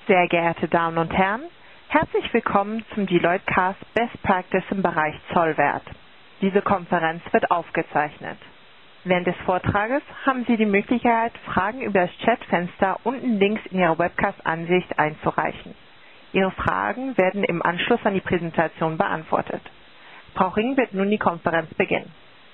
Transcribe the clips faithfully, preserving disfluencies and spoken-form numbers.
Sehr geehrte Damen und Herren, herzlich willkommen zum Deloitte Cast Best Practice im Bereich Zollwert. Diese Konferenz wird aufgezeichnet. Während des Vortrages haben Sie die Möglichkeit, Fragen über das Chatfenster unten links in Ihrer Webcast-Ansicht einzureichen. Ihre Fragen werden im Anschluss an die Präsentation beantwortet. Frau Ring wird nun die Konferenz beginnen.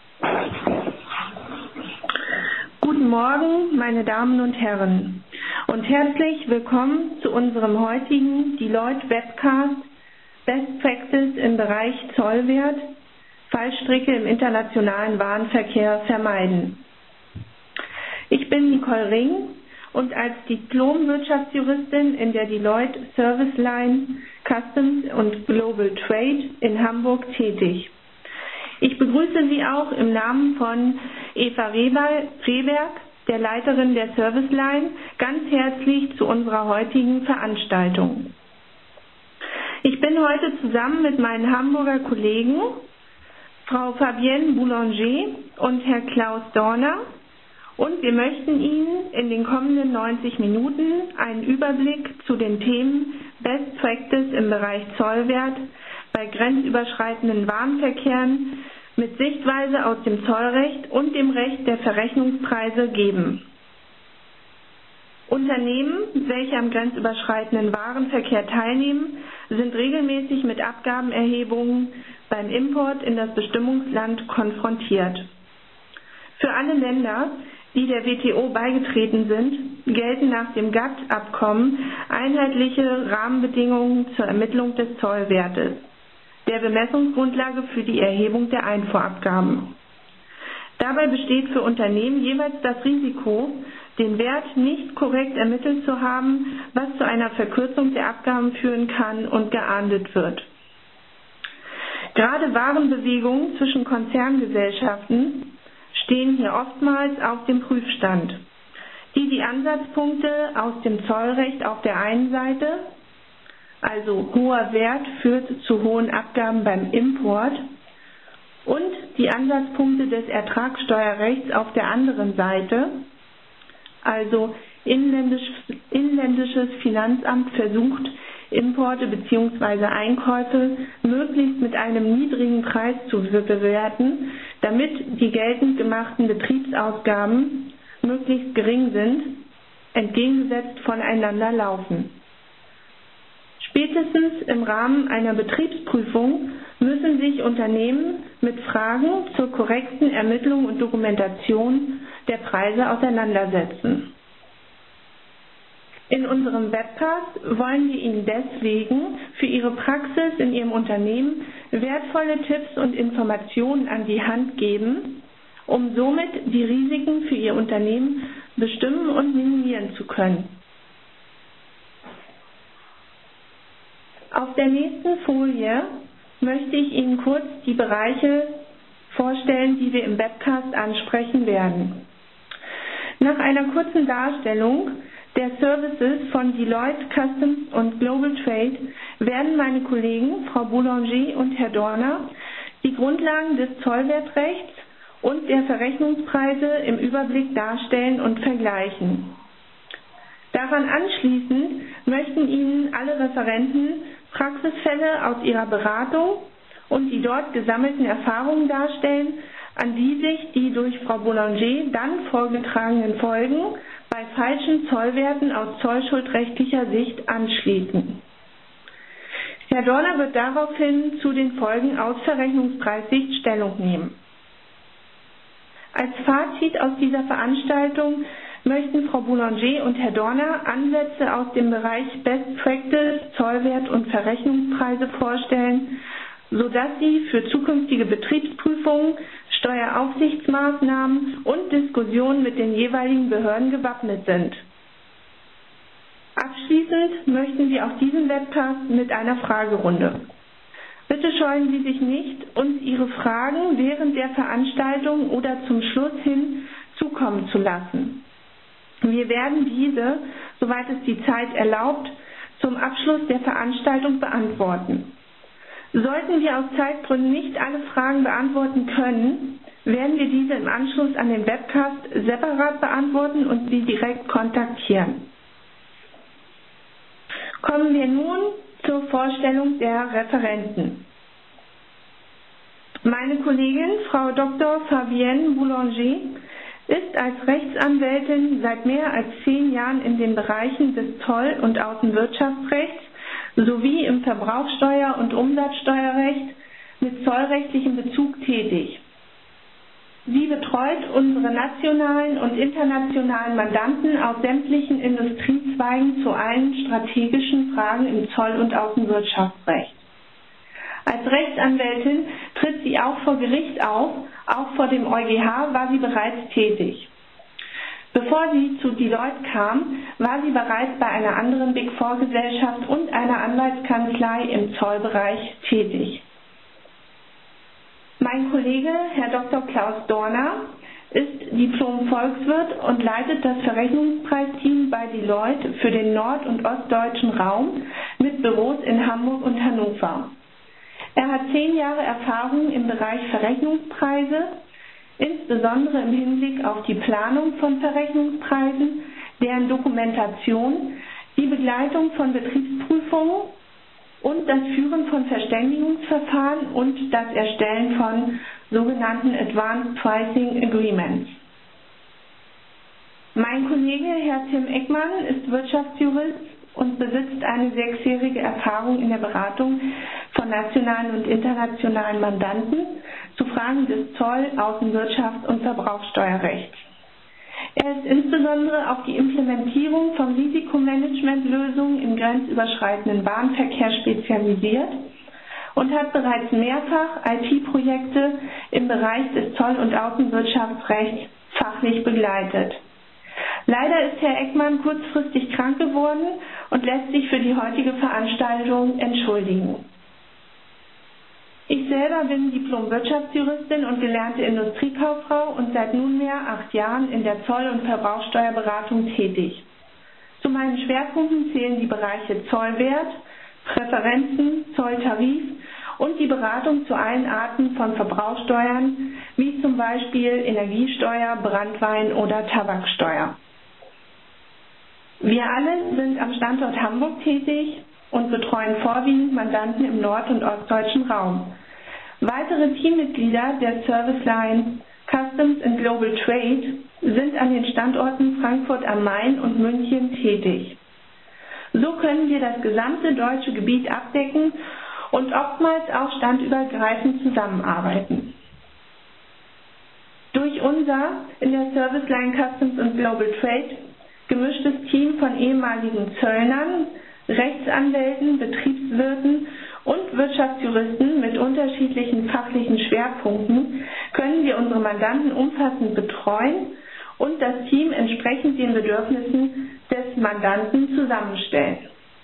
Guten Morgen, meine Damen und Herren, und herzlich willkommen zu unserem heutigen Deloitte Webcast Best Practice im Bereich Zollwert, Fallstricke im internationalen Warenverkehr vermeiden. Ich bin Nicole Ring und als Diplom-Wirtschaftsjuristin in der Deloitte Service Line Customs und Global Trade in Hamburg tätig. Ich begrüße Sie auch im Namen von Eva Rehberg, der Leiterin der Service Line, ganz herzlich zu unserer heutigen Veranstaltung. Ich bin heute zusammen mit meinen Hamburger Kollegen, Frau Fabienne Boulanger und Herr Klaus Dorner, und wir möchten Ihnen in den kommenden neunzig Minuten einen Überblick zu den Themen Best Practice im Bereich Zollwert bei grenzüberschreitenden Warenverkehren mit Sichtweise aus dem Zollrecht und dem Recht der Verrechnungspreise geben. Unternehmen, welche am grenzüberschreitenden Warenverkehr teilnehmen, sind regelmäßig mit Abgabenerhebungen beim Import in das Bestimmungsland konfrontiert. Für alle Länder, die der W T O beigetreten sind, gelten nach dem G A T T-Abkommen einheitliche Rahmenbedingungen zur Ermittlung des Zollwertes, der Bemessungsgrundlage für die Erhebung der Einfuhrabgaben. Dabei besteht für Unternehmen jeweils das Risiko, den Wert nicht korrekt ermittelt zu haben, was zu einer Verkürzung der Abgaben führen kann und geahndet wird. Gerade Warenbewegungen zwischen Konzerngesellschaften stehen hier oftmals auf dem Prüfstand, die die Ansatzpunkte aus dem Zollrecht auf der einen Seite, also hoher Wert führt zu hohen Abgaben beim Import, und die Ansatzpunkte des Ertragssteuerrechts auf der anderen Seite, also inländisch, inländisches Finanzamt versucht, Importe bzw. Einkäufe möglichst mit einem niedrigen Preis zu bewerten, damit die geltend gemachten Betriebsausgaben möglichst gering sind, entgegengesetzt voneinander laufen. Spätestens im Rahmen einer Betriebsprüfung müssen sich Unternehmen mit Fragen zur korrekten Ermittlung und Dokumentation der Preise auseinandersetzen. In unserem Webcast wollen wir Ihnen deswegen für Ihre Praxis in Ihrem Unternehmen wertvolle Tipps und Informationen an die Hand geben, um somit die Risiken für Ihr Unternehmen bestimmen und minimieren zu können. Auf der nächsten Folie möchte ich Ihnen kurz die Bereiche vorstellen, die wir im Webcast ansprechen werden. Nach einer kurzen Darstellung der Services von Deloitte Customs und Global Trade werden meine Kollegen Frau Boulanger und Herr Dorner die Grundlagen des Zollwertrechts und der Verrechnungspreise im Überblick darstellen und vergleichen. Daran anschließend möchten Ihnen alle Referenten Praxisfälle aus ihrer Beratung und die dort gesammelten Erfahrungen darstellen, an die sich die durch Frau Boulanger dann vorgetragenen Folgen bei falschen Zollwerten aus zollschuldrechtlicher Sicht anschließen. Herr Dorner wird daraufhin zu den Folgen aus Verrechnungspreissicht Stellung nehmen. Als Fazit aus dieser Veranstaltung möchten Frau Boulanger und Herr Dorner Ansätze aus dem Bereich Best Practice, Zollwert und Verrechnungspreise vorstellen, sodass sie für zukünftige Betriebsprüfungen, Steueraufsichtsmaßnahmen und Diskussionen mit den jeweiligen Behörden gewappnet sind. Abschließend möchten wir auch diesen Webcast mit einer Fragerunde. Bitte scheuen Sie sich nicht, uns Ihre Fragen während der Veranstaltung oder zum Schluss hin zukommen zu lassen. Wir werden diese, soweit es die Zeit erlaubt, zum Abschluss der Veranstaltung beantworten. Sollten wir aus Zeitgründen nicht alle Fragen beantworten können, werden wir diese im Anschluss an den Webcast separat beantworten und Sie direkt kontaktieren. Kommen wir nun zur Vorstellung der Referenten. Meine Kollegin, Frau Doktor Fabienne Boulanger, ist als Rechtsanwältin seit mehr als zehn Jahren in den Bereichen des Zoll- und Außenwirtschaftsrechts sowie im Verbrauchssteuer- und Umsatzsteuerrecht mit zollrechtlichem Bezug tätig. Sie betreut unsere nationalen und internationalen Mandanten aus sämtlichen Industriezweigen zu allen strategischen Fragen im Zoll- und Außenwirtschaftsrecht. Als Rechtsanwältin tritt sie auch vor Gericht auf, auch vor dem EuGH war sie bereits tätig. Bevor sie zu Deloitte kam, war sie bereits bei einer anderen Big Four Gesellschaft und einer Anwaltskanzlei im Zollbereich tätig. Mein Kollege, Herr Doktor Klaus Dorner, ist Diplom-Volkswirt und leitet das Verrechnungspreisteam bei Deloitte für den nord- und ostdeutschen Raum mit Büros in Hamburg und Hannover. Er hat zehn Jahre Erfahrung im Bereich Verrechnungspreise, insbesondere im Hinblick auf die Planung von Verrechnungspreisen, deren Dokumentation, die Begleitung von Betriebsprüfungen und das Führen von Verständigungsverfahren und das Erstellen von sogenannten Advanced Pricing Agreements. Mein Kollege, Herr Tim Eckmann, ist Wirtschaftsjurist und besitzt eine sechsjährige Erfahrung in der Beratung von nationalen und internationalen Mandanten zu Fragen des Zoll-, Außenwirtschafts- und Verbrauchssteuerrechts. Er ist insbesondere auf die Implementierung von Risikomanagementlösungen im grenzüberschreitenden Bahnverkehr spezialisiert und hat bereits mehrfach I T-Projekte im Bereich des Zoll- und Außenwirtschaftsrechts fachlich begleitet. Leider ist Herr Eckmann kurzfristig krank geworden und lässt sich für die heutige Veranstaltung entschuldigen. Ich selber bin Diplom-Wirtschaftsjuristin und gelernte Industriekauffrau und seit nunmehr acht Jahren in der Zoll- und Verbrauchssteuerberatung tätig. Zu meinen Schwerpunkten zählen die Bereiche Zollwert, Präferenzen, Zolltarif und die Beratung zu allen Arten von Verbrauchssteuern, wie zum Beispiel Energiesteuer, Branntwein oder Tabaksteuer. Wir alle sind am Standort Hamburg tätig und betreuen vorwiegend Mandanten im nord- und ostdeutschen Raum. Weitere Teammitglieder der Serviceline Customs and Global Trade sind an den Standorten Frankfurt am Main und München tätig. So können wir das gesamte deutsche Gebiet abdecken und oftmals auch standübergreifend zusammenarbeiten. Durch unser in der Serviceline Customs and Global Trade gemischtes Team von ehemaligen Zöllnern, Rechtsanwälten, Betriebswirten und Wirtschaftsjuristen mit unterschiedlichen fachlichen Schwerpunkten können wir unsere Mandanten umfassend betreuen und das Team entsprechend den Bedürfnissen des Mandanten zusammenstellen.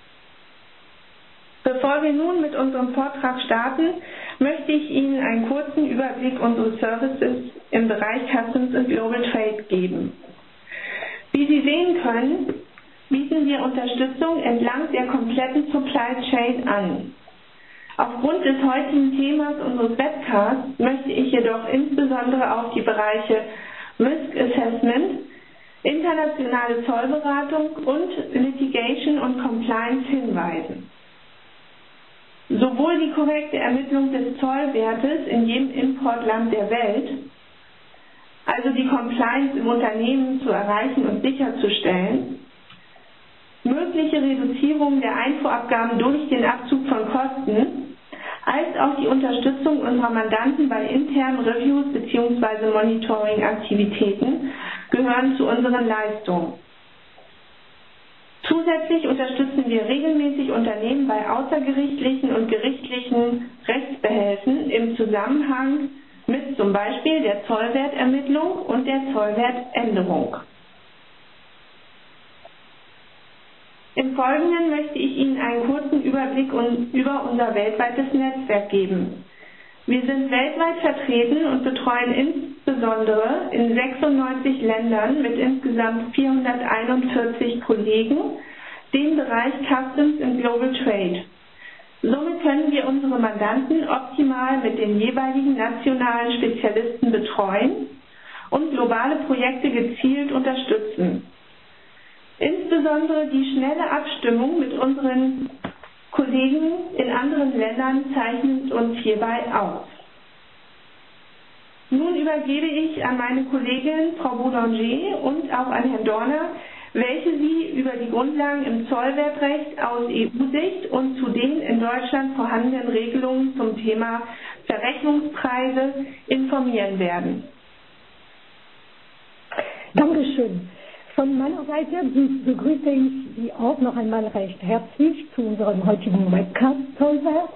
Bevor wir nun mit unserem Vortrag starten, möchte ich Ihnen einen kurzen Überblick unserer Services im Bereich Customs and Global Trade geben. Wie Sie sehen können, bieten wir Unterstützung entlang der kompletten Supply Chain an. Aufgrund des heutigen Themas unseres Webcasts möchte ich jedoch insbesondere auf die Bereiche Risk Assessment, internationale Zollberatung und Litigation und Compliance hinweisen. Sowohl die korrekte Ermittlung des Zollwertes in jedem Importland der Welt, also die Compliance im Unternehmen zu erreichen und sicherzustellen, mögliche Reduzierung der Einfuhrabgaben durch den Abzug von Kosten, als auch die Unterstützung unserer Mandanten bei internen Reviews bzw. Monitoring-Aktivitäten gehören zu unseren Leistungen. Zusätzlich unterstützen wir regelmäßig Unternehmen bei außergerichtlichen und gerichtlichen Rechtsbehelfen im Zusammenhang mit zum Beispiel der Zollwertermittlung und der Zollwertänderung. Im Folgenden möchte ich Ihnen einen kurzen Überblick über unser weltweites Netzwerk geben. Wir sind weltweit vertreten und betreuen insbesondere in sechsundneunzig Ländern mit insgesamt vierhunderteinundvierzig Kollegen den Bereich Customs and Global Trade. Somit können wir unsere Mandanten optimal mit den jeweiligen nationalen Spezialisten betreuen und globale Projekte gezielt unterstützen. Insbesondere die schnelle Abstimmung mit unseren Kollegen in anderen Ländern zeichnet uns hierbei aus. Nun übergebe ich an meine Kollegin Frau Boulanger und auch an Herrn Dorner, welche Sie über die Grundlagen im Zollwertrecht aus E U-Sicht und zu den in Deutschland vorhandenen Regelungen zum Thema Verrechnungspreise informieren werden. Dankeschön. Von meiner Seite begrüße ich Sie auch noch einmal recht herzlich zu unserem heutigen Webcast Zollwert.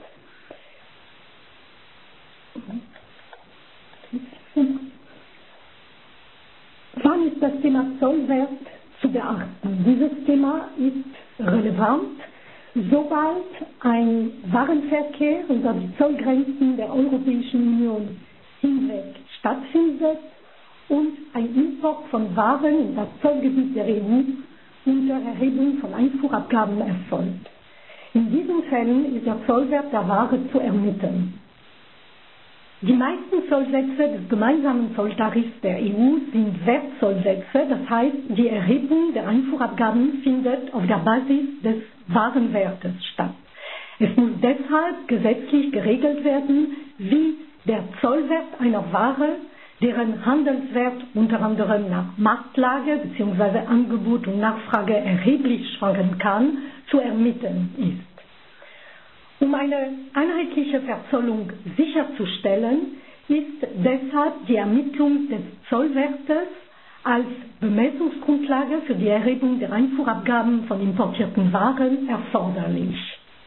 Wann ist das Thema Zollwert zu beachten? Dieses Thema ist relevant, sobald ein Warenverkehr über die Zollgrenzen der Europäischen Union hinweg stattfindet und ein Import von Waren in das Zollgebiet der E U unter Erhebung von Einfuhrabgaben erfolgt. In diesen Fällen ist der Zollwert der Ware zu ermitteln. Die meisten Zollsätze des gemeinsamen Zolltarifs der E U sind Wertzollsätze, das heißt, die Erhebung der Einfuhrabgaben findet auf der Basis des Warenwertes statt. Es muss deshalb gesetzlich geregelt werden, wie der Zollwert einer Ware, deren Handelswert unter anderem nach Marktlage bzw. Angebot und Nachfrage erheblich schwanken kann, zu ermitteln ist. Um eine einheitliche Verzollung sicherzustellen, ist deshalb die Ermittlung des Zollwertes als Bemessungsgrundlage für die Erhebung der Einfuhrabgaben von importierten Waren erforderlich.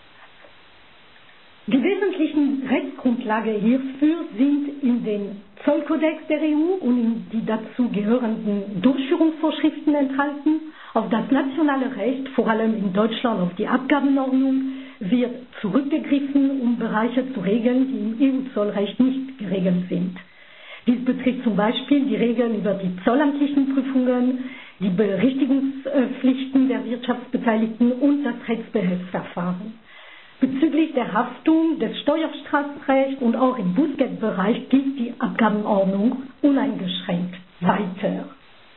Die wesentlichen Rechtsgrundlage hierfür sind in den Zollkodex der E U und in die dazu gehörenden Durchführungsvorschriften enthalten. Auf das nationale Recht, vor allem in Deutschland auf die Abgabenordnung, wird zurückgegriffen, um Bereiche zu regeln, die im E U-Zollrecht nicht geregelt sind. Dies betrifft zum Beispiel die Regeln über die zollamtlichen Prüfungen, die Berichtigungspflichten der Wirtschaftsbeteiligten und das Rechtsbehelfsverfahren. Bezüglich der Haftung des Steuerstrafrechts und auch im Bußgeldbereich gilt die Abgabenordnung uneingeschränkt weiter.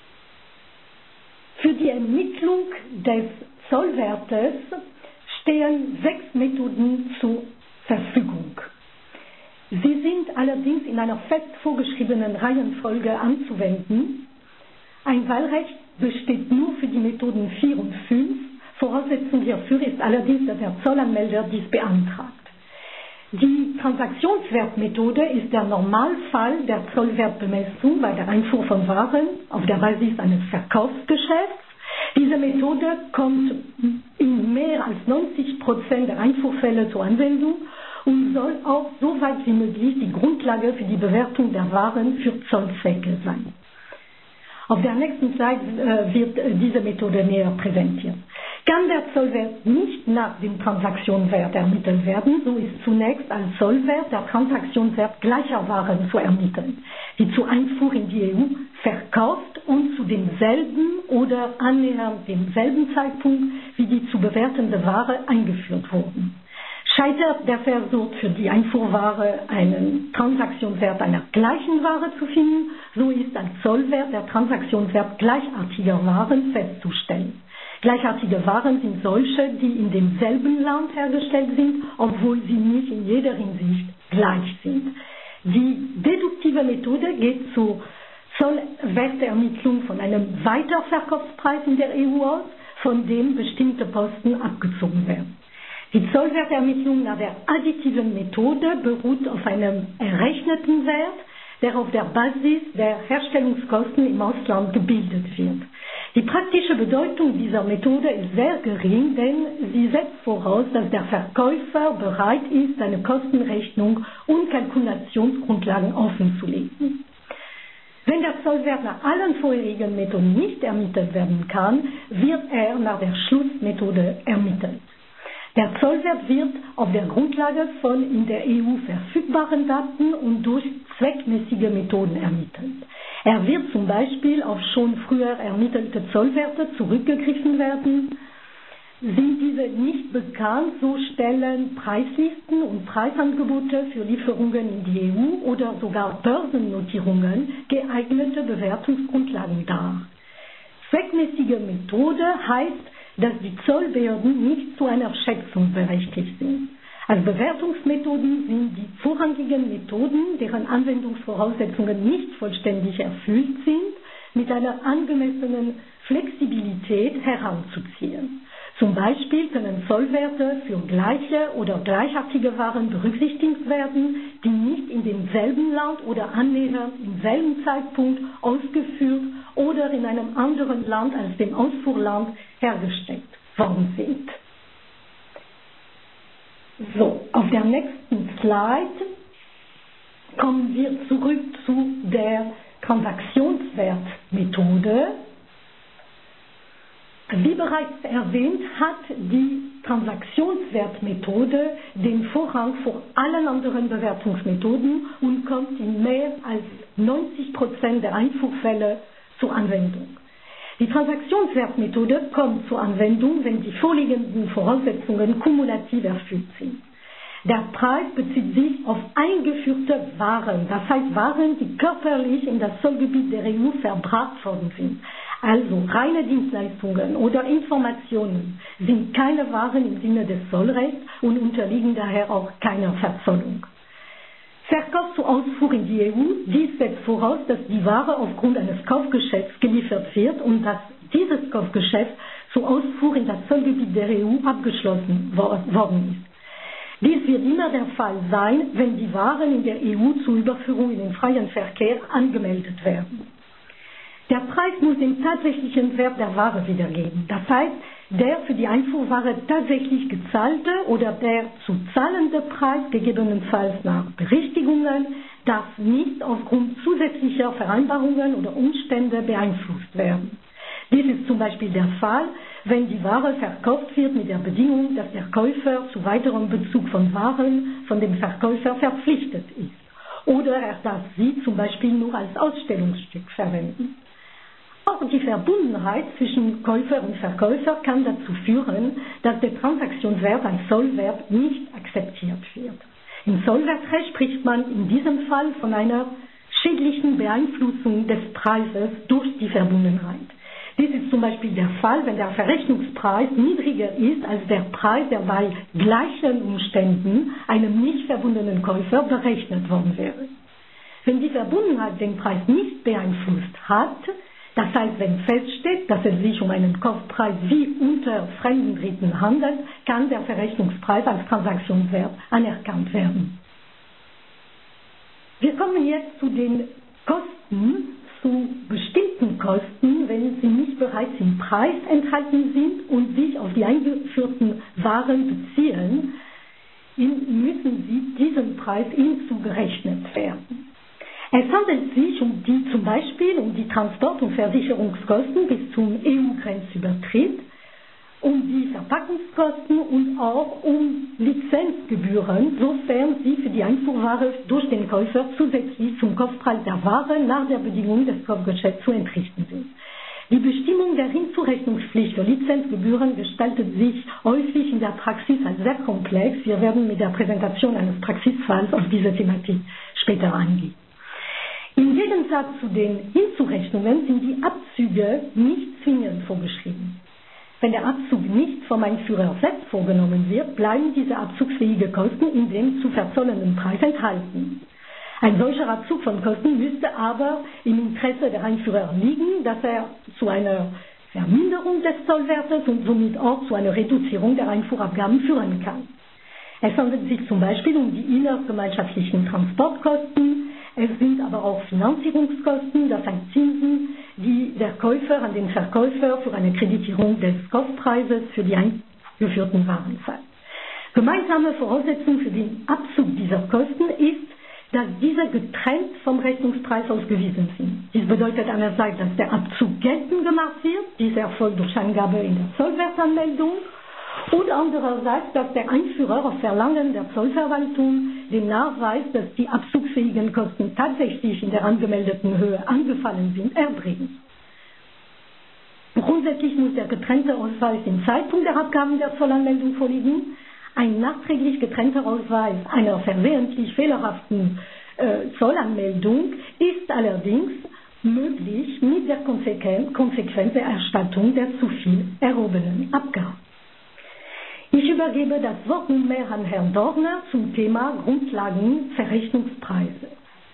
Für die Ermittlung des Zollwertes stehen sechs Methoden zur Verfügung. Sie sind allerdings in einer fest vorgeschriebenen Reihenfolge anzuwenden. Ein Wahlrecht besteht nur für die Methoden vier und fünf. Voraussetzung hierfür ist allerdings, dass der Zollanmelder dies beantragt. Die Transaktionswertmethode ist der Normalfall der Zollwertbemessung bei der Einfuhr von Waren auf der Basis eines Verkaufsgeschäfts. Diese Methode kommt in mehr als neunzig Prozent der Einfuhrfälle zur Anwendung und soll auch so weit wie möglich die Grundlage für die Bewertung der Waren für Zollzwecke sein. Auf der nächsten Slide äh, wird äh, diese Methode näher präsentiert. Kann der Zollwert nicht nach dem Transaktionswert ermittelt werden, so ist zunächst als Zollwert der Transaktionswert gleicher Waren zu ermitteln, die zur Einfuhr in die E U verkauft und zu demselben oder annähernd demselben Zeitpunkt wie die zu bewertende Ware eingeführt wurden. Scheitert der Versuch für die Einfuhrware einen Transaktionswert einer gleichen Ware zu finden, so ist als Zollwert der Transaktionswert gleichartiger Waren festzustellen. Gleichartige Waren sind solche, die in demselben Land hergestellt sind, obwohl sie nicht in jeder Hinsicht gleich sind. Die deduktive Methode geht zur Zollwertermittlung von einem Weiterverkaufspreis in der E U aus, von dem bestimmte Posten abgezogen werden. Die Zollwertermittlung nach der additiven Methode beruht auf einem errechneten Wert, der auf der Basis der Herstellungskosten im Ausland gebildet wird. Die praktische Bedeutung dieser Methode ist sehr gering, denn sie setzt voraus, dass der Verkäufer bereit ist, seine Kostenrechnung und Kalkulationsgrundlagen offenzulegen. Wenn der Zollwert nach allen vorherigen Methoden nicht ermittelt werden kann, wird er nach der Schlussmethode ermittelt. Der Zollwert wird auf der Grundlage von in der E U verfügbaren Daten und durch zweckmäßige Methoden ermittelt. Er wird zum Beispiel auf schon früher ermittelte Zollwerte zurückgegriffen werden. Sind diese nicht bekannt, so stellen Preislisten und Preisangebote für Lieferungen in die E U oder sogar Börsennotierungen geeignete Bewertungsgrundlagen dar. zweckmäßige Methode heißt, dass die Zollbehörden nicht zu einer Schätzung berechtigt sind. Als Bewertungsmethoden sind die vorrangigen Methoden, deren Anwendungsvoraussetzungen nicht vollständig erfüllt sind, mit einer angemessenen Flexibilität heranzuziehen. Zum Beispiel können Zollwerte für gleiche oder gleichartige Waren berücksichtigt werden, die nicht in demselben Land oder annähernd im selben Zeitpunkt ausgeführt oder in einem anderen Land als dem Ausfuhrland hergestellt worden sind. So, auf der nächsten Slide kommen wir zurück zu der Transaktionswertmethode. Wie bereits erwähnt, hat die Transaktionswertmethode den Vorrang vor allen anderen Bewertungsmethoden und kommt in mehr als neunzig Prozent der Einfuhrfälle zur Anwendung. Die Transaktionswertmethode kommt zur Anwendung, wenn die vorliegenden Voraussetzungen kumulativ erfüllt sind. Der Preis bezieht sich auf eingeführte Waren, das heißt Waren, die körperlich in das Zollgebiet der E U verbracht worden sind. Also reine Dienstleistungen oder Informationen sind keine Waren im Sinne des Zollrechts und unterliegen daher auch keiner Verzollung. Verkauf zur Ausfuhr in die E U, dies setzt voraus, dass die Ware aufgrund eines Kaufgeschäfts geliefert wird und dass dieses Kaufgeschäft zur Ausfuhr in das Zollgebiet der E U abgeschlossen worden ist. Dies wird immer der Fall sein, wenn die Waren in der E U zur Überführung in den freien Verkehr angemeldet werden. Der Preis muss den tatsächlichen Wert der Ware wiedergeben. Das heißt, der für die Einfuhrware tatsächlich gezahlte oder der zu zahlende Preis, gegebenenfalls nach Berichtigungen, darf nicht aufgrund zusätzlicher Vereinbarungen oder Umstände beeinflusst werden. Dies ist zum Beispiel der Fall, wenn die Ware verkauft wird mit der Bedingung, dass der Käufer zu weiterem Bezug von Waren von dem Verkäufer verpflichtet ist. Oder er darf sie zum Beispiel nur als Ausstellungsstück verwenden. Auch die Verbundenheit zwischen Käufer und Verkäufer kann dazu führen, dass der Transaktionswert als Zollwert nicht akzeptiert wird. Im Zollwertrecht spricht man in diesem Fall von einer schädlichen Beeinflussung des Preises durch die Verbundenheit. Dies ist zum Beispiel der Fall, wenn der Verrechnungspreis niedriger ist als der Preis, der bei gleichen Umständen einem nicht verbundenen Käufer berechnet worden wäre. Wenn die Verbundenheit den Preis nicht beeinflusst hat, das heißt, wenn feststeht, dass es sich um einen Kaufpreis wie unter fremden Dritten handelt, kann der Verrechnungspreis als Transaktionswert anerkannt werden. Wir kommen jetzt zu den Kosten, zu bestimmten Kosten, wenn sie nicht bereits im Preis enthalten sind und sich auf die eingeführten Waren beziehen, müssen sie diesem Preis hinzugerechnet werden. Es handelt sich um die, zum Beispiel um die Transport- und Versicherungskosten bis zum E U-Grenzübertritt, um die Verpackungskosten und auch um Lizenzgebühren, sofern sie für die Einfuhrware durch den Käufer zusätzlich zum Kaufpreis der Ware nach der Bedingung des Kaufgeschäfts zu entrichten sind. Die Bestimmung der Hinzurechnungspflicht für Lizenzgebühren gestaltet sich häufig in der Praxis als sehr komplex. Wir werden mit der Präsentation eines Praxisfalls auf diese Thematik später eingehen. Im Gegensatz zu den Hinzurechnungen sind die Abzüge nicht zwingend vorgeschrieben. Wenn der Abzug nicht vom Einführer selbst vorgenommen wird, bleiben diese abzugsfähigen Kosten in dem zu verzollenden Preis enthalten. Ein solcher Abzug von Kosten müsste aber im Interesse der Einführer liegen, dass er zu einer Verminderung des Zollwertes und somit auch zu einer Reduzierung der Einfuhrabgaben führen kann. Es handelt sich zum Beispiel um die innergemeinschaftlichen Transportkosten. Es sind aber auch Finanzierungskosten, das heißt Zinsen, die der Käufer an den Verkäufer für eine Kreditierung des Kaufpreises für die eingeführten Waren zahlt. Gemeinsame Voraussetzung für den Abzug dieser Kosten ist, dass diese getrennt vom Rechnungspreis ausgewiesen sind. Dies bedeutet einerseits, dass der Abzug geltend gemacht wird, dies erfolgt durch Angabe in der Zollwertanmeldung, und andererseits, dass der Einführer auf Verlangen der Zollverwaltung den Nachweis, dass die abzugsfähigen Kosten tatsächlich in der angemeldeten Höhe angefallen sind, erbringt. Grundsätzlich muss der getrennte Ausweis im Zeitpunkt der Abgaben der Zollanmeldung vorliegen. Ein nachträglich getrennter Ausweis einer versehentlich fehlerhaften äh, Zollanmeldung ist allerdings möglich mit der Konsequenz der Erstattung der zu viel erhobenen Abgaben. Ich übergebe das Wort nunmehr an Herrn Dorner zum Thema Grundlagenverrechnungspreise.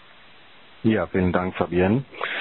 Ja, vielen Dank, Fabienne.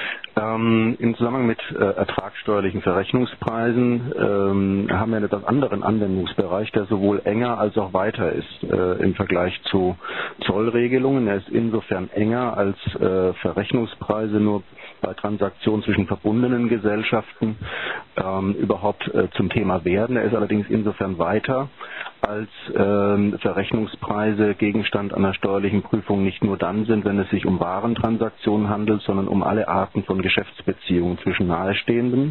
Ähm, Im Zusammenhang mit äh, ertragssteuerlichen Verrechnungspreisen ähm, haben wir einen etwas anderen Anwendungsbereich, der sowohl enger als auch weiter ist äh, im Vergleich zu Zollregelungen. Er ist insofern enger, als äh, Verrechnungspreise nur bei Transaktionen zwischen verbundenen Gesellschaften ähm, überhaupt äh, zum Thema werden. Er ist allerdings insofern weiter, als ähm, Verrechnungspreise Gegenstand einer steuerlichen Prüfung nicht nur dann sind, wenn es sich um Warentransaktionen handelt, sondern um alle Arten von Geschäftsbeziehungen zwischen Nahestehenden,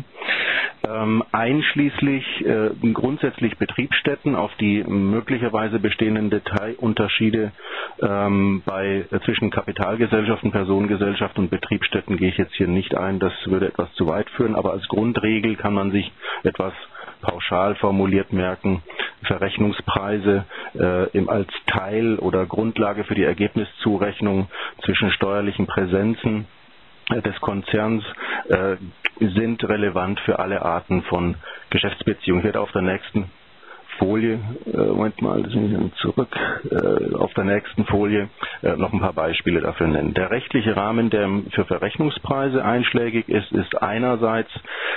ähm, einschließlich äh, grundsätzlich Betriebsstätten, auf die möglicherweise bestehenden Detailunterschiede ähm, bei äh, zwischen Kapitalgesellschaften, Personengesellschaften und Betriebsstätten gehe ich jetzt hier nicht ein, das würde etwas zu weit führen, aber als Grundregel kann man sich etwas pauschal formuliert merken, Verrechnungspreise äh, im, als Teil oder Grundlage für die Ergebniszurechnung zwischen steuerlichen Präsenzen äh, des Konzerns äh, sind relevant für alle Arten von Geschäftsbeziehungen. Ich werde auf der nächsten Folie, äh, Moment mal, das bin ich zurück, äh, auf der nächsten Folie äh, noch ein paar Beispiele dafür nennen. Der rechtliche Rahmen, der für Verrechnungspreise einschlägig ist, ist einerseits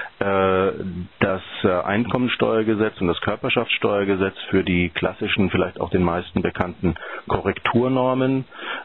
äh, das äh, Einkommensteuergesetz und das Körperschaftssteuergesetz für die klassischen, vielleicht auch den meisten bekannten Korrekturnormen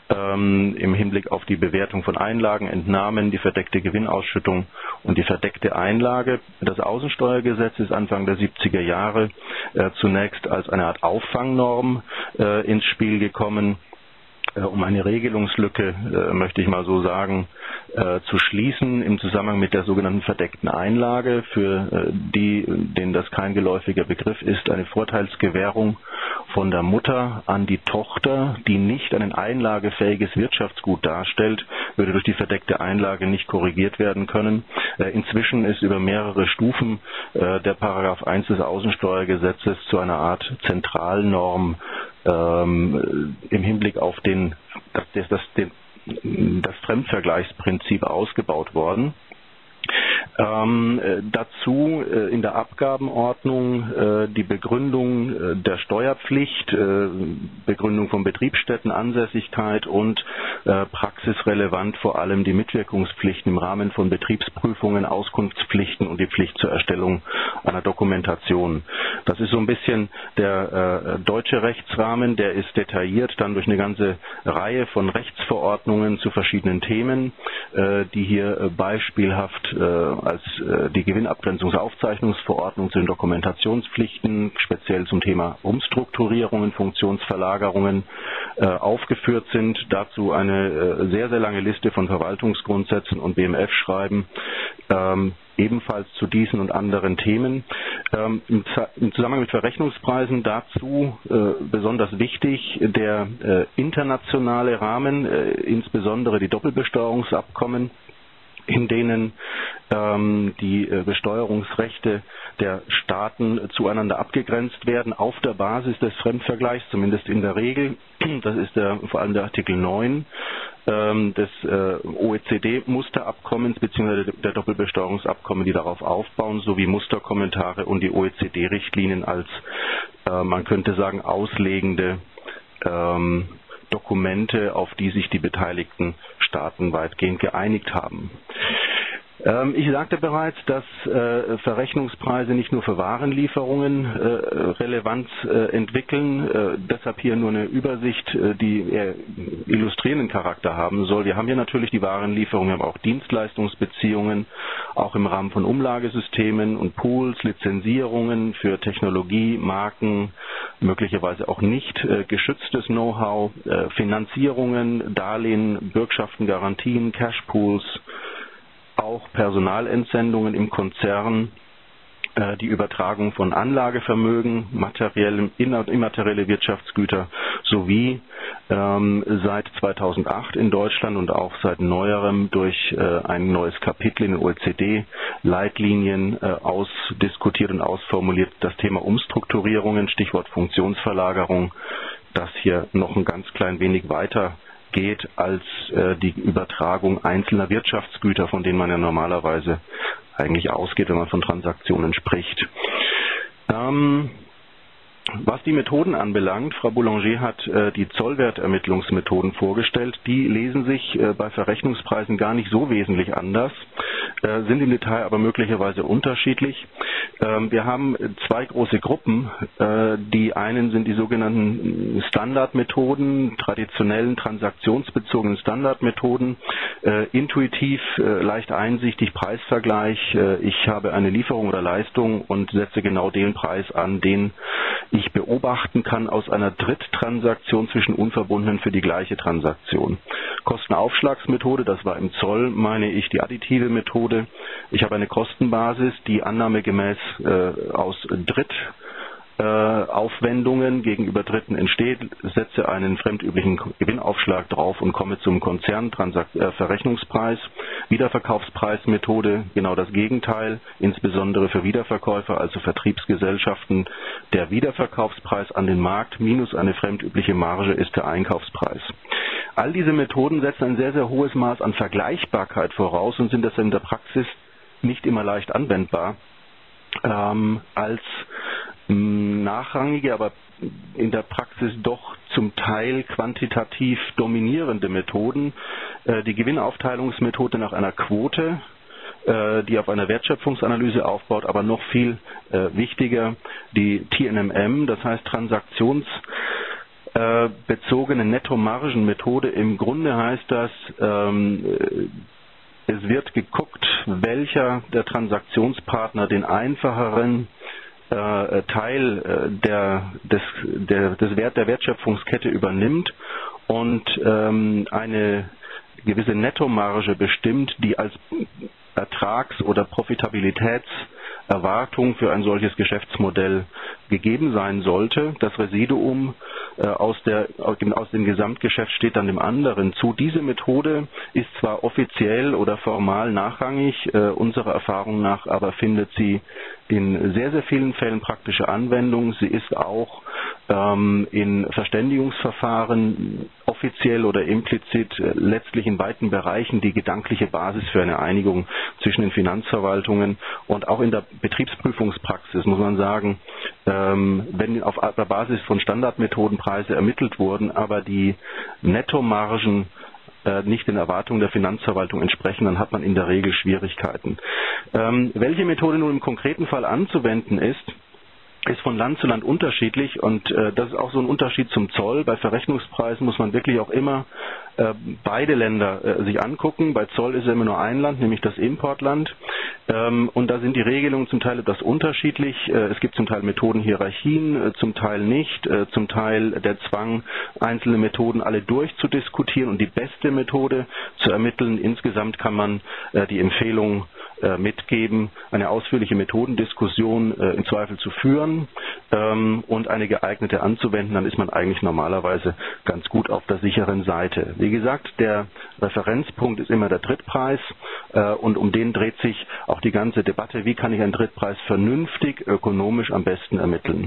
ähm, im Hinblick auf die Bewertung von Einlagen, Entnahmen, die verdeckte Gewinnausschüttung und die verdeckte Einlage. Das Außensteuergesetz ist Anfang der siebziger Jahre äh, zunächst als eine Art Auffangnorm äh, ins Spiel gekommen, äh, um eine Regelungslücke, äh, möchte ich mal so sagen, äh, zu schließen im Zusammenhang mit der sogenannten verdeckten Einlage, für äh, die, denen das kein geläufiger Begriff ist, eine Vorteilsgewährung von der Mutter an die Tochter, die nicht ein einlagefähiges Wirtschaftsgut darstellt, würde durch die verdeckte Einlage nicht korrigiert werden können. Äh, inzwischen ist über mehrere Stufen äh, der Paragraph eins des Außensteuergesetzes zu einer Art Zentralnorm ähm, im Hinblick auf den, das, das, den, das Fremdvergleichsprinzip ausgebaut worden. Ähm, äh, dazu äh, in der Abgabenordnung äh, die Begründung äh, der Steuerpflicht, äh, Begründung von Betriebsstätten, Ansässigkeit und äh, praxisrelevant vor allem die Mitwirkungspflichten im Rahmen von Betriebsprüfungen, Auskunftspflichten und die Pflicht zur Erstellung einer Dokumentation. Das ist so ein bisschen der äh, deutsche Rechtsrahmen, der ist detailliert dann durch eine ganze Reihe von Rechtsverordnungen zu verschiedenen Themen, äh, die hier äh, beispielhaft als die Gewinnabgrenzungsaufzeichnungsverordnung zu den Dokumentationspflichten, speziell zum Thema Umstrukturierungen, Funktionsverlagerungen aufgeführt sind. Dazu eine sehr, sehr lange Liste von Verwaltungsgrundsätzen und B M F-Schreiben, ebenfalls zu diesen und anderen Themen. Ähm, im, Im Zusammenhang mit Verrechnungspreisen dazu äh, besonders wichtig der äh, internationale Rahmen, äh, insbesondere die Doppelbesteuerungsabkommen, in denen ähm, die äh, Besteuerungsrechte der Staaten äh, zueinander abgegrenzt werden auf der Basis des Fremdvergleichs, zumindest in der Regel. Das ist der, vor allem der Artikel neun ähm, des äh, O E C D-Musterabkommens bzw. der Doppelbesteuerungsabkommen, die darauf aufbauen, sowie Musterkommentare und die O E C D-Richtlinien als, äh, man könnte sagen, auslegende ähm, Dokumente, auf die sich die beteiligten Staaten weitgehend geeinigt haben. Ähm, ich sagte bereits, dass äh, Verrechnungspreise nicht nur für Warenlieferungen äh, Relevanz äh, entwickeln, äh, deshalb hier nur eine Übersicht, äh, die eher illustrierenden Charakter haben soll. Wir haben hier natürlich die Warenlieferungen, wir haben auch Dienstleistungsbeziehungen, auch im Rahmen von Umlagesystemen und Pools, Lizenzierungen für Technologie, Marken, möglicherweise auch nicht äh, geschütztes Know-how, äh, Finanzierungen, Darlehen, Bürgschaften, Garantien, Cashpools, auch Personalentsendungen im Konzern, äh, die Übertragung von Anlagevermögen, materielle, immaterielle Wirtschaftsgüter sowie ähm, seit zweitausendacht in Deutschland und auch seit neuerem durch äh, ein neues Kapitel in den O E C D-Leitlinien äh, ausdiskutiert und ausformuliert das Thema Umstrukturierungen, Stichwort Funktionsverlagerung, das hier noch ein ganz klein wenig weiter geht als äh, die Übertragung einzelner Wirtschaftsgüter, von denen man ja normalerweise eigentlich ausgeht, wenn man von Transaktionen spricht. Ähm, Was die Methoden anbelangt, Frau Boulanger hat äh, die Zollwertermittlungsmethoden vorgestellt. Die lesen sich äh, bei Verrechnungspreisen gar nicht so wesentlich anders, äh, sind im Detail aber möglicherweise unterschiedlich. Ähm, wir haben zwei große Gruppen. Äh, die einen sind die sogenannten Standardmethoden, traditionellen transaktionsbezogenen Standardmethoden, äh, intuitiv, äh, leicht einsichtig, Preisvergleich. Äh, ich habe eine Lieferung oder Leistung und setze genau den Preis an, den ich beobachten kann aus einer Dritttransaktion zwischen Unverbundenen für die gleiche Transaktion. Kostenaufschlagsmethode, das war im Zoll, meine ich, die additive Methode. Ich habe eine Kostenbasis, die annahmegemäß äh, aus Dritt Aufwendungen gegenüber Dritten entsteht, setze einen fremdüblichen Gewinnaufschlag drauf und komme zum Konzernverrechnungspreis. Wiederverkaufspreismethode, genau das Gegenteil, insbesondere für Wiederverkäufer, also Vertriebsgesellschaften. Der Wiederverkaufspreis an den Markt minus eine fremdübliche Marge ist der Einkaufspreis. All diese Methoden setzen ein sehr, sehr hohes Maß an Vergleichbarkeit voraus und sind deshalb in der Praxis nicht immer leicht anwendbar. Ähm, als nachrangige, aber in der Praxis doch zum Teil quantitativ dominierende Methoden. Äh, die Gewinnaufteilungsmethode nach einer Quote, äh, die auf einer Wertschöpfungsanalyse aufbaut, aber noch viel äh, wichtiger die T N M M, das heißt transaktionsbezogene Nettomargenmethode. Im Grunde heißt das, ähm, es wird geguckt, welcher der Transaktionspartner den einfacheren äh, Teil äh, der, des, der, des Wert der Wertschöpfungskette übernimmt und ähm, eine gewisse Nettomarge bestimmt, die als Ertrags- oder Profitabilitätserwartung für ein solches Geschäftsmodell gegeben sein sollte. Das Residuum äh, aus, der, aus dem Gesamtgeschäft steht dann dem anderen zu. Diese Methode ist zwar offiziell oder formal nachrangig, äh, unserer Erfahrung nach aber findet sie in sehr, sehr vielen Fällen praktische Anwendung. Sie ist auch ähm, in Verständigungsverfahren offiziell oder implizit äh, letztlich in weiten Bereichen die gedankliche Basis für eine Einigung zwischen den Finanzverwaltungen und auch in der Betriebsprüfungspraxis muss man sagen, ähm, wenn auf der Basis von Standardmethoden Preise ermittelt wurden, aber die Nettomargen nicht den Erwartungen der Finanzverwaltung entsprechen, dann hat man in der Regel Schwierigkeiten. Ähm, welche Methode nun im konkreten Fall anzuwenden ist, ist von Land zu Land unterschiedlich und äh, das ist auch so ein Unterschied zum Zoll. Bei Verrechnungspreisen muss man wirklich auch immer äh, beide Länder äh, sich angucken. Bei Zoll ist ja immer nur ein Land, nämlich das Importland. Ähm, und da sind die Regelungen zum Teil etwas unterschiedlich. Äh, es gibt zum Teil Methodenhierarchien, äh, zum Teil nicht. Äh, zum Teil der Zwang, einzelne Methoden alle durchzudiskutieren und die beste Methode zu ermitteln. Insgesamt kann man äh, die Empfehlung äh, mitgeben, eine ausführliche Methodendiskussion äh, im Zweifel zu führen ähm, und eine geeignete anzuwenden. Dann ist man eigentlich normalerweise ganz gut auf der sicheren Seite. Wie gesagt, der Referenzpunkt ist immer der Drittpreis äh, und um den dreht sich auch die ganze Debatte, wie kann ich einen Drittpreis vernünftig, ökonomisch am besten ermitteln.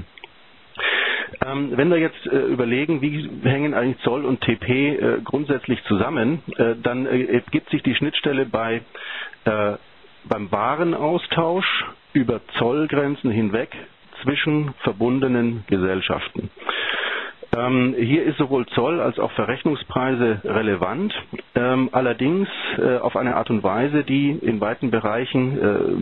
Ähm, wenn wir jetzt äh, überlegen, wie hängen eigentlich Zoll und T P äh, grundsätzlich zusammen, äh, dann äh, ergibt sich die Schnittstelle bei, äh, beim Warenaustausch über Zollgrenzen hinweg zwischen verbundenen Gesellschaften. Ähm, hier ist sowohl Zoll als auch Verrechnungspreise relevant, ähm, allerdings äh, auf eine Art und Weise, die in weiten Bereichen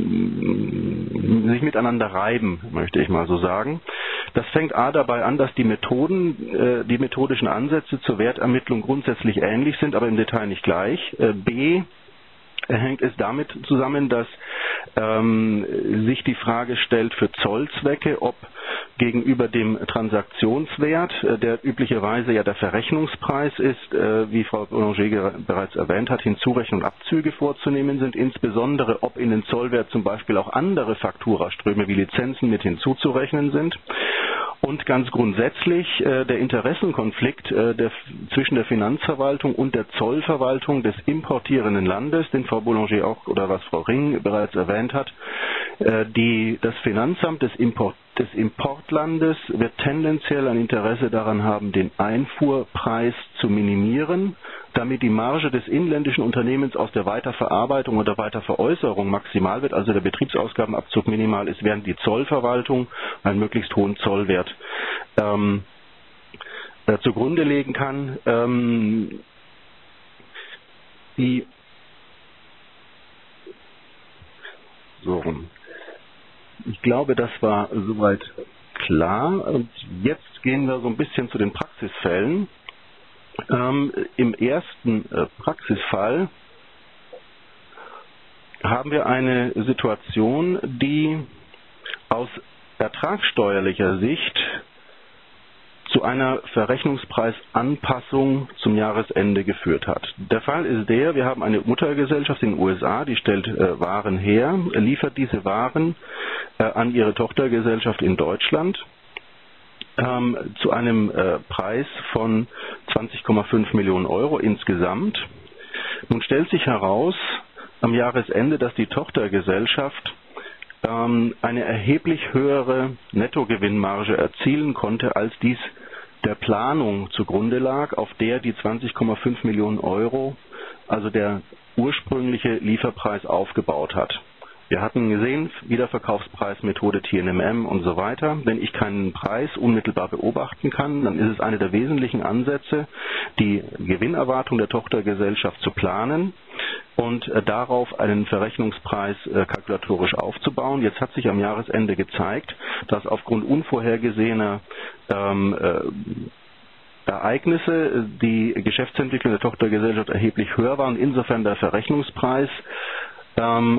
äh, sich miteinander reiben, möchte ich mal so sagen. Das fängt A dabei an, dass die Methoden, äh, die methodischen Ansätze zur Wertermittlung grundsätzlich ähnlich sind, aber im Detail nicht gleich. Äh, B hängt es damit zusammen, dass ähm, sich die Frage stellt für Zollzwecke, ob gegenüber dem Transaktionswert, äh, der üblicherweise ja der Verrechnungspreis ist, äh, wie Frau Boulanger bereits erwähnt hat, Hinzurechnung und Abzüge vorzunehmen sind, insbesondere ob in den Zollwert zum Beispiel auch andere Fakturaströme wie Lizenzen mit hinzuzurechnen sind. Und ganz grundsätzlich äh, der Interessenkonflikt äh, der, zwischen der Finanzverwaltung und der Zollverwaltung des importierenden Landes, den Frau Boulanger auch oder was Frau Ring bereits erwähnt hat. Äh, die, das Finanzamt des Import, des Importlandes wird tendenziell ein Interesse daran haben, den Einfuhrpreis zu minimieren, damit die Marge des inländischen Unternehmens aus der Weiterverarbeitung oder Weiterveräußerung maximal wird, also der Betriebsausgabenabzug minimal ist, während die Zollverwaltung einen möglichst hohen Zollwert ähm, äh, zugrunde legen kann. Ähm, die so Ich glaube, das war soweit klar. Und jetzt gehen wir so ein bisschen zu den Praxisfällen. Ähm, Im ersten äh, Praxisfall haben wir eine Situation, die aus ertragssteuerlicher Sicht zu einer Verrechnungspreisanpassung zum Jahresende geführt hat. Der Fall ist der, wir haben eine Muttergesellschaft in den U S A, die stellt äh, Waren her, liefert diese Waren äh, an ihre Tochtergesellschaft in Deutschland ähm, zu einem äh, Preis von zwanzig Komma fünf Millionen Euro insgesamt. Nun stellt sich heraus am Jahresende, dass die Tochtergesellschaft ähm, eine erheblich höhere Nettogewinnmarge erzielen konnte, als dies der Planung zugrunde lag, auf der die zwanzig Komma fünf Millionen Euro, also der ursprüngliche Lieferpreis, aufgebaut hat. Wir hatten gesehen, Wiederverkaufspreismethode T N M M und so weiter. Wenn ich keinen Preis unmittelbar beobachten kann, dann ist es einer der wesentlichen Ansätze, die Gewinnerwartung der Tochtergesellschaft zu planen und äh, darauf einen Verrechnungspreis äh, kalkulatorisch aufzubauen. Jetzt hat sich am Jahresende gezeigt, dass aufgrund unvorhergesehener ähm, äh, Ereignisse die Geschäftsentwicklung der Tochtergesellschaft erheblich höher war und insofern der Verrechnungspreis ähm,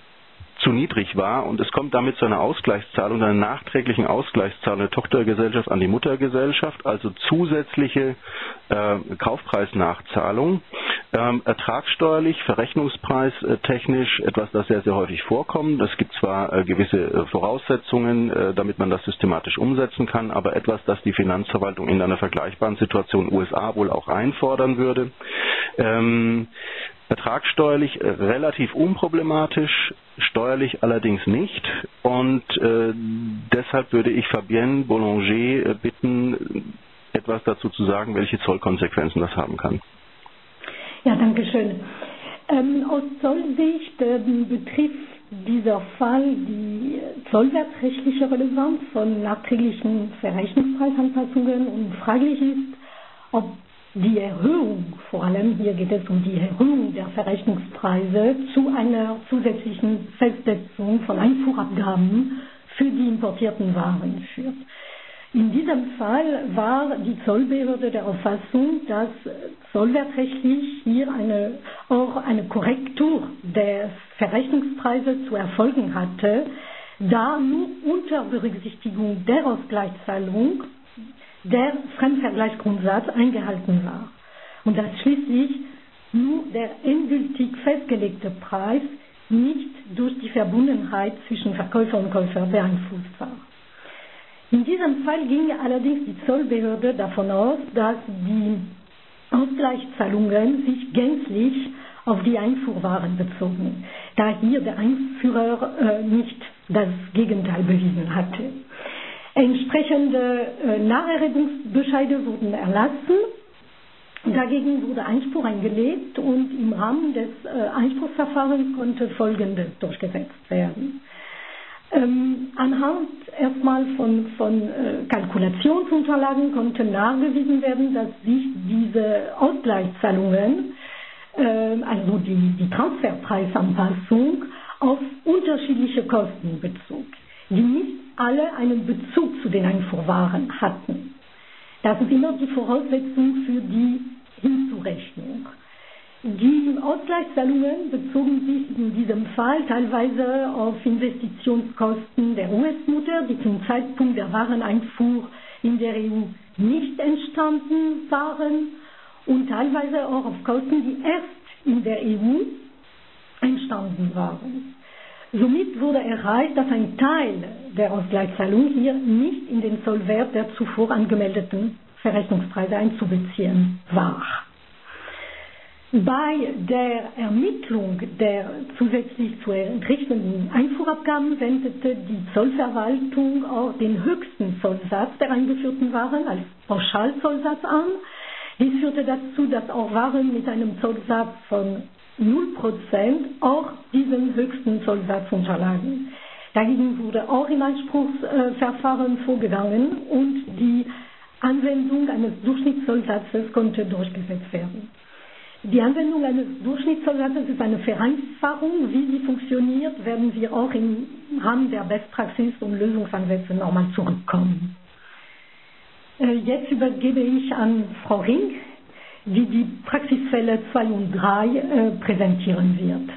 zu niedrig war, und es kommt damit zu einer Ausgleichszahlung, einer nachträglichen Ausgleichszahlung der Tochtergesellschaft an die Muttergesellschaft, also zusätzliche äh, Kaufpreisnachzahlung. Ähm, ertragssteuerlich, verrechnungspreistechnisch etwas, das sehr, sehr häufig vorkommt. Es gibt zwar äh, gewisse äh, Voraussetzungen, äh, damit man das systematisch umsetzen kann, aber etwas, das die Finanzverwaltung in einer vergleichbaren Situation U S A wohl auch einfordern würde. Ähm, Ertragssteuerlich äh, relativ unproblematisch, steuerlich allerdings nicht, und äh, deshalb würde ich Fabienne Boulanger äh, bitten, etwas dazu zu sagen, welche Zollkonsequenzen das haben kann. Ja, danke schön. Ähm, aus Zollsicht äh, betrifft dieser Fall die zollwertrechtliche Relevanz von nachträglichen Verrechnungspreisanpassungen, und fraglich ist, ob die Erhöhung, vor allem hier geht es um die Erhöhung der Verrechnungspreise, zu einer zusätzlichen Festsetzung von Einfuhrabgaben für die importierten Waren führt. In diesem Fall war die Zollbehörde der Auffassung, dass zollwertrechtlich hier eine, auch eine Korrektur des Verrechnungspreises zu erfolgen hatte, da nur unter Berücksichtigung der Ausgleichszahlung der Fremdvergleichsgrundsatz eingehalten war und dass schließlich nur der endgültig festgelegte Preis nicht durch die Verbundenheit zwischen Verkäufer und Käufer beeinflusst war. In diesem Fall ging allerdings die Zollbehörde davon aus, dass die Ausgleichszahlungen sich gänzlich auf die Einfuhrwaren bezogen, da hier der Einführer äh, nicht das Gegenteil bewiesen hatte. Entsprechende äh, Nacherhebungsbescheide wurden erlassen. Dagegen wurde Einspruch eingelegt, und im Rahmen des äh, Einspruchsverfahrens konnte Folgendes durchgesetzt werden. Ähm, anhand erstmal von, von äh, Kalkulationsunterlagen konnte nachgewiesen werden, dass sich diese Ausgleichszahlungen, äh, also die, die Transferpreisanpassung, auf unterschiedliche Kosten bezog, die nicht alle einen Bezug zu den Einfuhrwaren hatten. Das ist immer die Voraussetzung für die Hinzurechnung. Die Ausgleichszahlungen bezogen sich in diesem Fall teilweise auf Investitionskosten der U S-Mutter, die zum Zeitpunkt der Wareneinfuhr in der E U nicht entstanden waren, und teilweise auch auf Kosten, die erst in der E U entstanden waren. Somit wurde erreicht, dass ein Teil der Ausgleichszahlung hier nicht in den Zollwert der zuvor angemeldeten Verrechnungspreise einzubeziehen war. Bei der Ermittlung der zusätzlich zu entrichtenden Einfuhrabgaben wendete die Zollverwaltung auch den höchsten Zollsatz der eingeführten Waren als Pauschalzollsatz an. Dies führte dazu, dass auch Waren mit einem Zollsatz von null Prozent auch diesem höchsten Zollsatz unterlagen. Dagegen wurde auch im Einspruchsverfahren vorgegangen und die Anwendung eines Durchschnittszollsatzes konnte durchgesetzt werden. Die Anwendung eines Durchschnittszollsatzes ist eine Vereinfachung. Wie sie funktioniert, werden wir auch im Rahmen der Bestpraxis und Lösungsansätze nochmal zurückkommen. Jetzt übergebe ich an Frau Ring, die die Praxisfälle zwei und drei äh, präsentieren wird.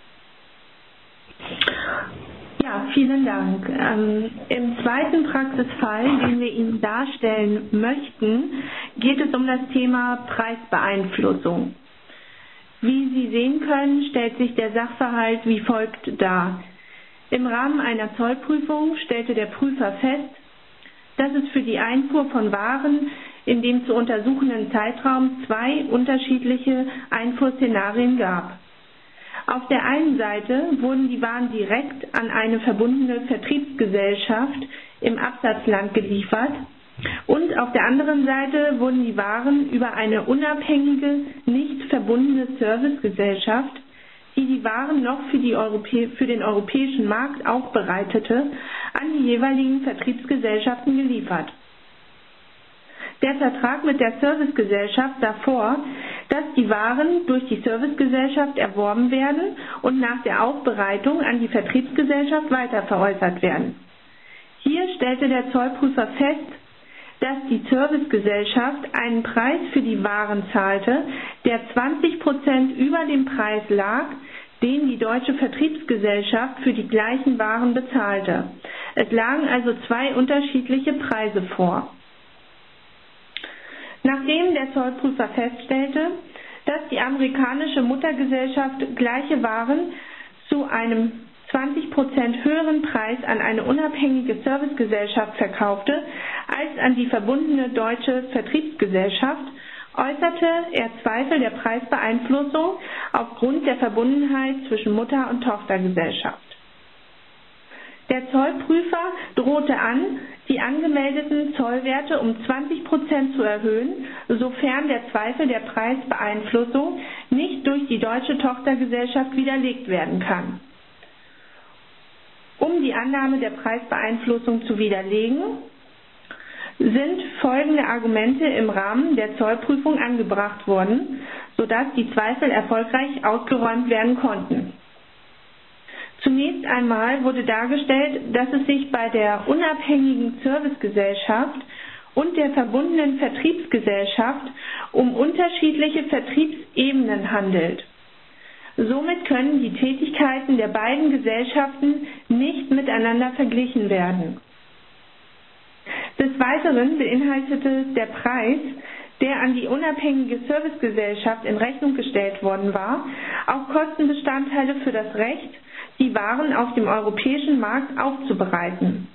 Ja, vielen Dank. Ähm, Im zweiten Praxisfall, den wir Ihnen darstellen möchten, geht es um das Thema Preisbeeinflussung. Wie Sie sehen können, stellt sich der Sachverhalt wie folgt dar. Im Rahmen einer Zollprüfung stellte der Prüfer fest, dass es für die Einfuhr von Waren in dem zu untersuchenden Zeitraum zwei unterschiedliche Einfuhrszenarien gab. Auf der einen Seite wurden die Waren direkt an eine verbundene Vertriebsgesellschaft im Absatzland geliefert und auf der anderen Seite wurden die Waren über eine unabhängige, nicht verbundene Servicegesellschaft, die die Waren noch für, die Europä- für den europäischen Markt aufbereitete, an die jeweiligen Vertriebsgesellschaften geliefert. Der Vertrag mit der Servicegesellschaft sah vor, dass die Waren durch die Servicegesellschaft erworben werden und nach der Aufbereitung an die Vertriebsgesellschaft weiterveräußert werden. Hier stellte der Zollprüfer fest, dass die Servicegesellschaft einen Preis für die Waren zahlte, der zwanzig Prozent über dem Preis lag, den die deutsche Vertriebsgesellschaft für die gleichen Waren bezahlte. Es lagen also zwei unterschiedliche Preise vor. Nachdem der Zollprüfer feststellte, dass die amerikanische Muttergesellschaft gleiche Waren zu einem zwanzig Prozent höheren Preis an eine unabhängige Servicegesellschaft verkaufte als an die verbundene deutsche Vertriebsgesellschaft, äußerte er Zweifel der Preisbeeinflussung aufgrund der Verbundenheit zwischen Mutter- und Tochtergesellschaft. Der Zollprüfer drohte an, die angemeldeten Zollwerte um zwanzig Prozent zu erhöhen, sofern der Zweifel der Preisbeeinflussung nicht durch die deutsche Tochtergesellschaft widerlegt werden kann. Um die Annahme der Preisbeeinflussung zu widerlegen, sind folgende Argumente im Rahmen der Zollprüfung angebracht worden, sodass die Zweifel erfolgreich ausgeräumt werden konnten. Zunächst einmal wurde dargestellt, dass es sich bei der unabhängigen Servicegesellschaft und der verbundenen Vertriebsgesellschaft um unterschiedliche Vertriebsebenen handelt. Somit können die Tätigkeiten der beiden Gesellschaften nicht miteinander verglichen werden. Des Weiteren beinhaltete der Preis, der an die unabhängige Servicegesellschaft in Rechnung gestellt worden war, auch Kostenbestandteile für das Recht, die Waren auf dem europäischen Markt aufzubereiten.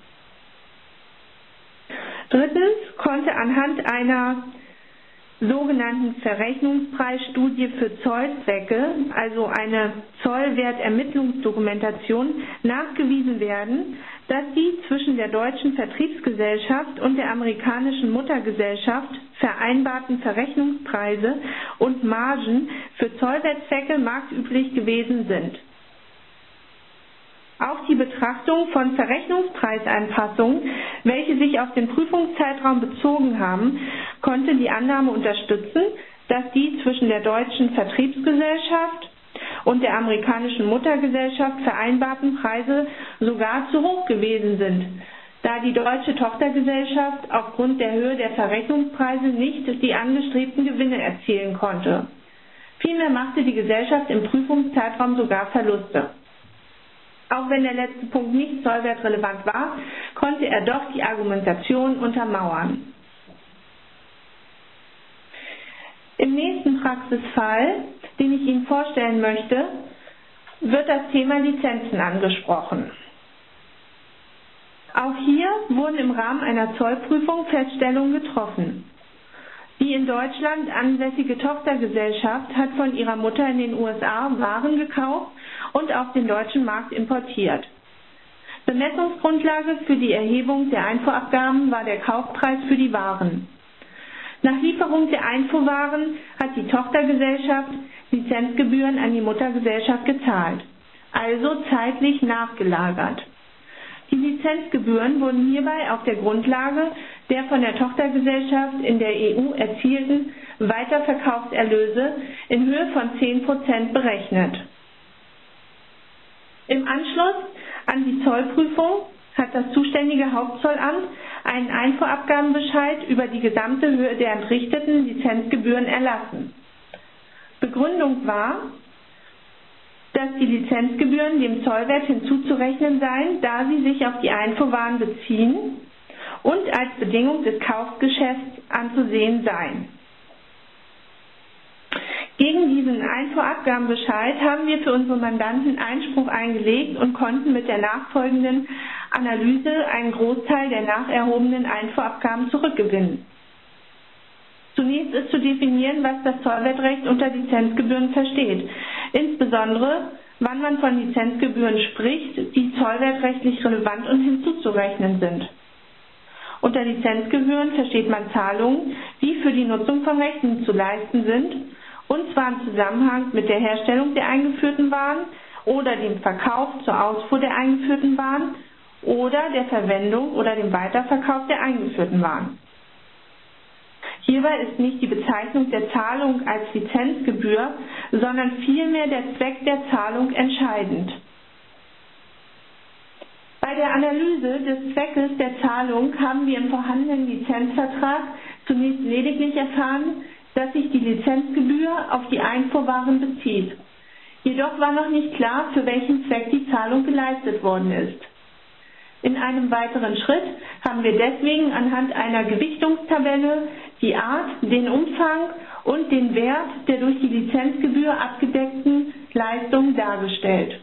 Drittens konnte anhand einer sogenannten Verrechnungspreisstudie für Zollzwecke, also eine Zollwertermittlungsdokumentation, nachgewiesen werden, dass die zwischen der deutschen Vertriebsgesellschaft und der amerikanischen Muttergesellschaft vereinbarten Verrechnungspreise und Margen für Zollwertzwecke marktüblich gewesen sind. Auch die Betrachtung von Verrechnungspreiseinpassungen, welche sich auf den Prüfungszeitraum bezogen haben, konnte die Annahme unterstützen, dass die zwischen der deutschen Vertriebsgesellschaft und der amerikanischen Muttergesellschaft vereinbarten Preise sogar zu hoch gewesen sind, da die deutsche Tochtergesellschaft aufgrund der Höhe der Verrechnungspreise nicht die angestrebten Gewinne erzielen konnte. Vielmehr machte die Gesellschaft im Prüfungszeitraum sogar Verluste. Auch wenn der letzte Punkt nicht zollwertrelevant war, konnte er doch die Argumentation untermauern. Im nächsten Praxisfall, den ich Ihnen vorstellen möchte, wird das Thema Lizenzen angesprochen. Auch hier wurden im Rahmen einer Zollprüfung Feststellungen getroffen. Die in Deutschland ansässige Tochtergesellschaft hat von ihrer Mutter in den U S A Waren gekauft und auf den deutschen Markt importiert. Bemessungsgrundlage für die Erhebung der Einfuhrabgaben war der Kaufpreis für die Waren. Nach Lieferung der Einfuhrwaren hat die Tochtergesellschaft Lizenzgebühren an die Muttergesellschaft gezahlt, also zeitlich nachgelagert. Die Lizenzgebühren wurden hierbei auf der Grundlage der von der Tochtergesellschaft in der E U erzielten Weiterverkaufserlöse in Höhe von zehn Prozent berechnet. Im Anschluss an die Zollprüfung hat das zuständige Hauptzollamt einen Einfuhrabgabenbescheid über die gesamte Höhe der entrichteten Lizenzgebühren erlassen. Begründung war, dass die Lizenzgebühren dem Zollwert hinzuzurechnen seien, da sie sich auf die Einfuhrwaren beziehen und als Bedingung des Kaufgeschäfts anzusehen seien. Gegen diesen Einfuhrabgabenbescheid haben wir für unsere Mandanten Einspruch eingelegt und konnten mit der nachfolgenden Analyse einen Großteil der nacherhobenen Einfuhrabgaben zurückgewinnen. Zunächst ist zu definieren, was das Zollwertrecht unter Lizenzgebühren versteht, insbesondere wann man von Lizenzgebühren spricht, die zollwertrechtlich relevant und hinzuzurechnen sind. Unter Lizenzgebühren versteht man Zahlungen, die für die Nutzung von Rechten zu leisten sind, und zwar im Zusammenhang mit der Herstellung der eingeführten Waren oder dem Verkauf zur Ausfuhr der eingeführten Waren oder der Verwendung oder dem Weiterverkauf der eingeführten Waren. Hierbei ist nicht die Bezeichnung der Zahlung als Lizenzgebühr, sondern vielmehr der Zweck der Zahlung entscheidend. Bei der Analyse des Zweckes der Zahlung haben wir im vorhandenen Lizenzvertrag zunächst lediglich erfahren, dass sich die Lizenzgebühr auf die Einfuhrwaren bezieht. Jedoch war noch nicht klar, für welchen Zweck die Zahlung geleistet worden ist. In einem weiteren Schritt haben wir deswegen anhand einer Gewichtungstabelle die Art, den Umfang und den Wert der durch die Lizenzgebühr abgedeckten Leistungen dargestellt.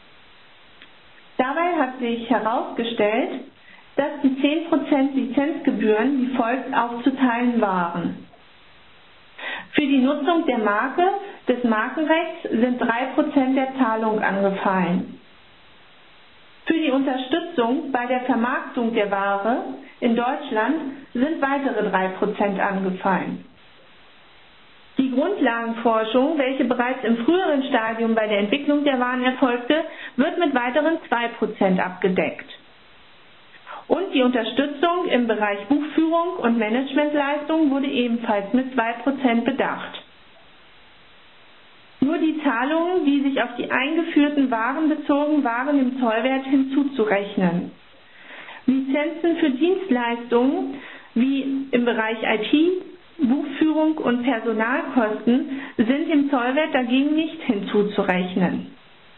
Dabei hat sich herausgestellt, dass die zehn Prozent Lizenzgebühren wie folgt aufzuteilen waren. Für die Nutzung der Marke des Markenrechts sind drei Prozent der Zahlung angefallen. Für die Unterstützung bei der Vermarktung der Ware in Deutschland sind weitere drei Prozent angefallen. Die Grundlagenforschung, welche bereits im früheren Stadium bei der Entwicklung der Waren erfolgte, wird mit weiteren zwei Prozent abgedeckt. Und die Unterstützung im Bereich Buchführung und Managementleistung wurde ebenfalls mit zwei Prozent bedacht. Nur die Zahlungen, die sich auf die eingeführten Waren bezogen, waren im Zollwert hinzuzurechnen. Lizenzen für Dienstleistungen wie im Bereich I T, Buchführung und Personalkosten sind im Zollwert dagegen nicht hinzuzurechnen.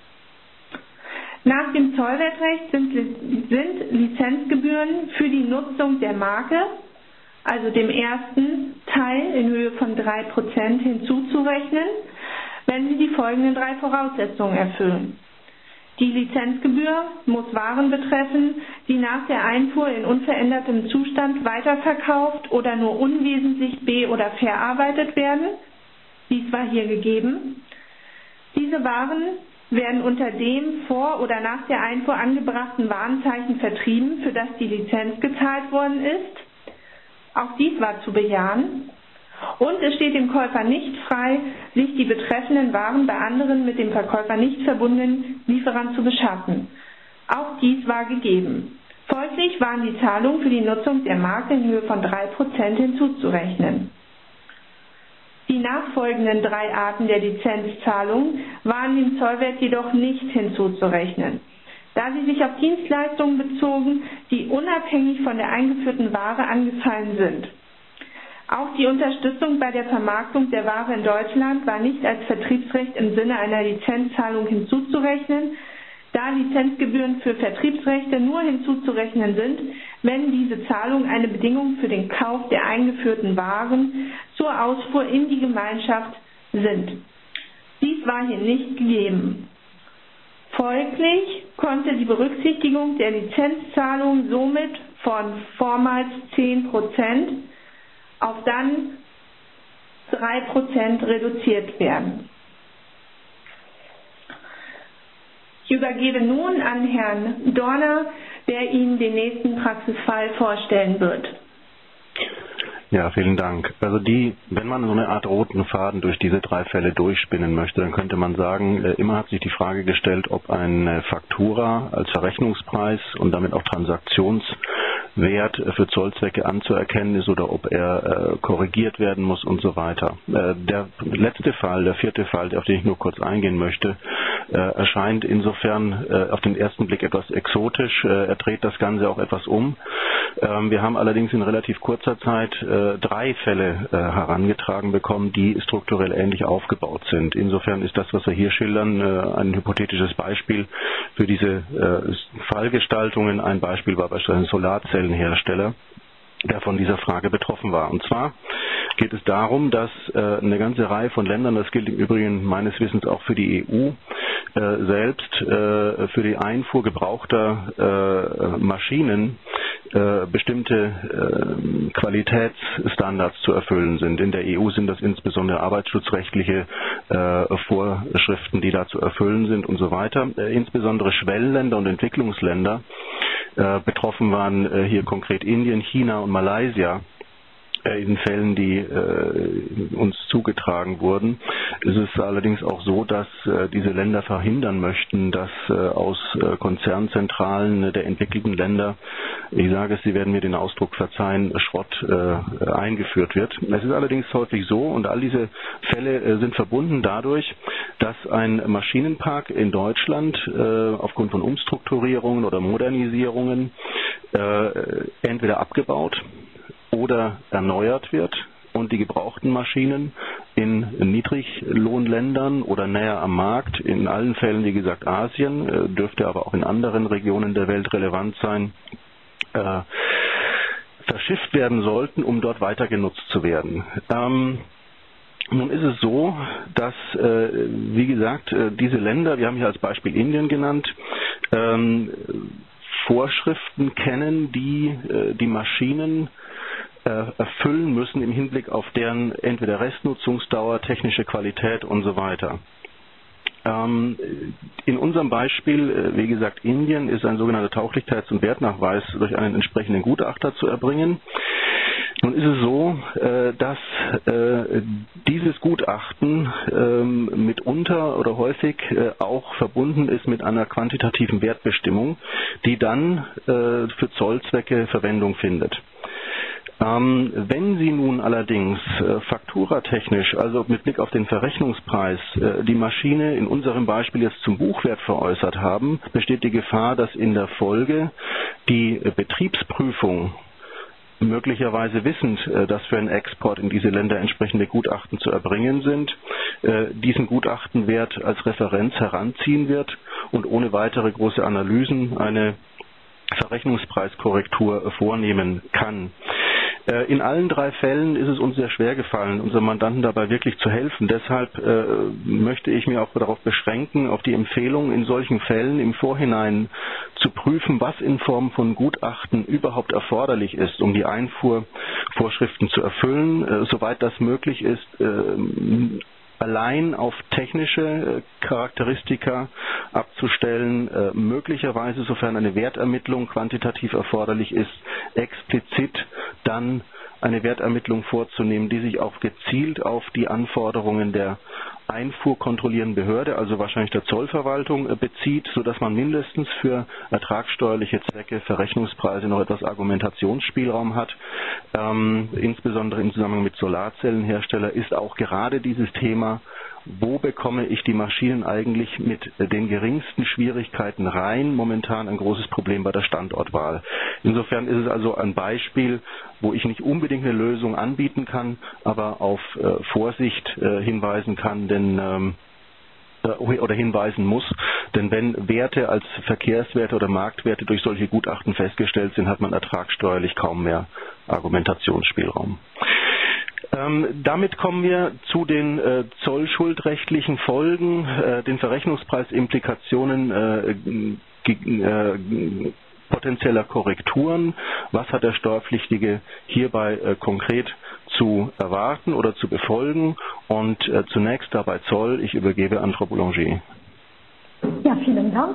Nach dem Zollwertrecht sind, sind Lizenzgebühren für die Nutzung der Marke, also dem ersten Teil in Höhe von drei Prozent hinzuzurechnen, wenn sie die folgenden drei Voraussetzungen erfüllen. Die Lizenzgebühr muss Waren betreffen, die nach der Einfuhr in unverändertem Zustand weiterverkauft oder nur unwesentlich be- oder verarbeitet werden. Dies war hier gegeben. Diese Waren werden unter dem vor oder nach der Einfuhr angebrachten Warenzeichen vertrieben, für das die Lizenz gezahlt worden ist. Auch dies war zu bejahen. Und es steht dem Käufer nicht frei, sich die betreffenden Waren bei anderen mit dem Verkäufer nicht verbundenen Lieferern zu beschaffen. Auch dies war gegeben. Folglich waren die Zahlungen für die Nutzung der Marke in Höhe von drei Prozent hinzuzurechnen. Die nachfolgenden drei Arten der Lizenzzahlung waren dem Zollwert jedoch nicht hinzuzurechnen, da sie sich auf Dienstleistungen bezogen, die unabhängig von der eingeführten Ware angefallen sind. Auch die Unterstützung bei der Vermarktung der Ware in Deutschland war nicht als Vertriebsrecht im Sinne einer Lizenzzahlung hinzuzurechnen, da Lizenzgebühren für Vertriebsrechte nur hinzuzurechnen sind, wenn diese Zahlungen eine Bedingung für den Kauf der eingeführten Waren zur Ausfuhr in die Gemeinschaft sind. Dies war hier nicht gegeben. Folglich konnte die Berücksichtigung der Lizenzzahlung somit von vormals zehn Prozent auf dann drei Prozent reduziert werden. Ich übergebe nun an Herrn Dorner, der Ihnen den nächsten Praxisfall vorstellen wird. Ja, vielen Dank. Also die, wenn man so eine Art roten Faden durch diese drei Fälle durchspinnen möchte, dann könnte man sagen, immer hat sich die Frage gestellt, ob eine Faktura als Verrechnungspreis und damit auch Transaktionswert für Zollzwecke anzuerkennen ist oder ob er äh, korrigiert werden muss und so weiter. Äh, der letzte Fall, der vierte Fall, auf den ich nur kurz eingehen möchte, äh, erscheint insofern äh, auf den ersten Blick etwas exotisch. Äh, er dreht das Ganze auch etwas um. Ähm, wir haben allerdings in relativ kurzer Zeit äh, drei Fälle äh, herangetragen bekommen, die strukturell ähnlich aufgebaut sind. Insofern ist das, was wir hier schildern, äh, ein hypothetisches Beispiel für diese äh, Fallgestaltungen. Ein Beispiel war beispielsweise ein Solarzellenhersteller, der von dieser Frage betroffen war. Und zwar geht es darum, dass äh, eine ganze Reihe von Ländern, das gilt im Übrigen meines Wissens auch für die E U, äh, selbst äh, für die Einfuhr gebrauchter äh, Maschinen äh, bestimmte äh, Qualitätsstandards zu erfüllen sind. In der E U sind das insbesondere arbeitsschutzrechtliche äh, Vorschriften, die da zu erfüllen sind und so weiter. Äh, insbesondere Schwellenländer und Entwicklungsländer, äh, betroffen waren äh, hier konkret Indien, China und Malaysia. In Fällen, die äh, uns zugetragen wurden. Es ist allerdings auch so, dass äh, diese Länder verhindern möchten, dass äh, aus äh, Konzernzentralen der entwickelten Länder, ich sage es, Sie werden mir den Ausdruck verzeihen, Schrott äh, eingeführt wird. Es ist allerdings häufig so, und all diese Fälle äh, sind verbunden dadurch, dass ein Maschinenpark in Deutschland äh, aufgrund von Umstrukturierungen oder Modernisierungen äh, entweder abgebaut oder erneuert wird und die gebrauchten Maschinen in Niedriglohnländern oder näher am Markt, in allen Fällen, wie gesagt, Asien, dürfte aber auch in anderen Regionen der Welt relevant sein, äh, verschifft werden sollten, um dort weiter genutzt zu werden. Ähm, Nun ist es so, dass, äh, wie gesagt, äh, diese Länder, wir haben hier als Beispiel Indien genannt, ähm, Vorschriften kennen, die äh, die Maschinen erfüllen müssen im Hinblick auf deren entweder Restnutzungsdauer, technische Qualität und so weiter. Ähm, in unserem Beispiel, wie gesagt, Indien ist ein sogenannter Tauglichkeits- und Wertnachweis durch einen entsprechenden Gutachter zu erbringen. Nun ist es so, dass äh, dieses Gutachten äh, mitunter oder häufig äh, auch verbunden ist mit einer quantitativen Wertbestimmung, die dann äh, für Zollzwecke Verwendung findet. Ähm, wenn Sie nun allerdings äh, fakturatechnisch, also mit Blick auf den Verrechnungspreis, äh, die Maschine in unserem Beispiel jetzt zum Buchwert veräußert haben, besteht die Gefahr, dass in der Folge die äh, Betriebsprüfung, möglicherweise wissend, äh, dass für einen Export in diese Länder entsprechende Gutachten zu erbringen sind, äh, diesen Gutachtenwert als Referenz heranziehen wird und ohne weitere große Analysen eine Verrechnungspreiskorrektur vornehmen kann. In allen drei Fällen ist es uns sehr schwer gefallen, unserem Mandanten dabei wirklich zu helfen. Deshalb äh, möchte ich mich auch darauf beschränken, auf die Empfehlung, in solchen Fällen im Vorhinein zu prüfen, was in Form von Gutachten überhaupt erforderlich ist, um die Einfuhrvorschriften zu erfüllen, äh, soweit das möglich ist, äh, allein auf technische Charakteristika abzustellen, äh, möglicherweise, sofern eine Wertermittlung quantitativ erforderlich ist, explizit dann eine Wertermittlung vorzunehmen, die sich auch gezielt auf die Anforderungen der einfuhrkontrollierenden Behörde, also wahrscheinlich der Zollverwaltung, bezieht, sodass man mindestens für ertragssteuerliche Zwecke, Verrechnungspreise noch etwas Argumentationsspielraum hat. Ähm, insbesondere im Zusammenhang mit Solarzellenhersteller ist auch gerade dieses Thema, wo bekomme ich die Maschinen eigentlich mit den geringsten Schwierigkeiten rein, momentan ein großes Problem bei der Standortwahl. Insofern ist es also ein Beispiel, wo ich nicht unbedingt eine Lösung anbieten kann, aber auf äh, Vorsicht äh, hinweisen kann, denn ähm, oder hinweisen muss, denn wenn Werte als Verkehrswerte oder Marktwerte durch solche Gutachten festgestellt sind, hat man ertragssteuerlich kaum mehr Argumentationsspielraum. Ähm, damit kommen wir zu den äh, zollschuldrechtlichen Folgen, äh, den Verrechnungspreisimplikationen äh, ge- äh, potenzieller Korrekturen. Was hat der Steuerpflichtige hierbei äh, konkret zu erwarten oder zu befolgen. Und äh, zunächst dabei Zoll, ich übergebe an Frau Boulanger. Ja, vielen Dank.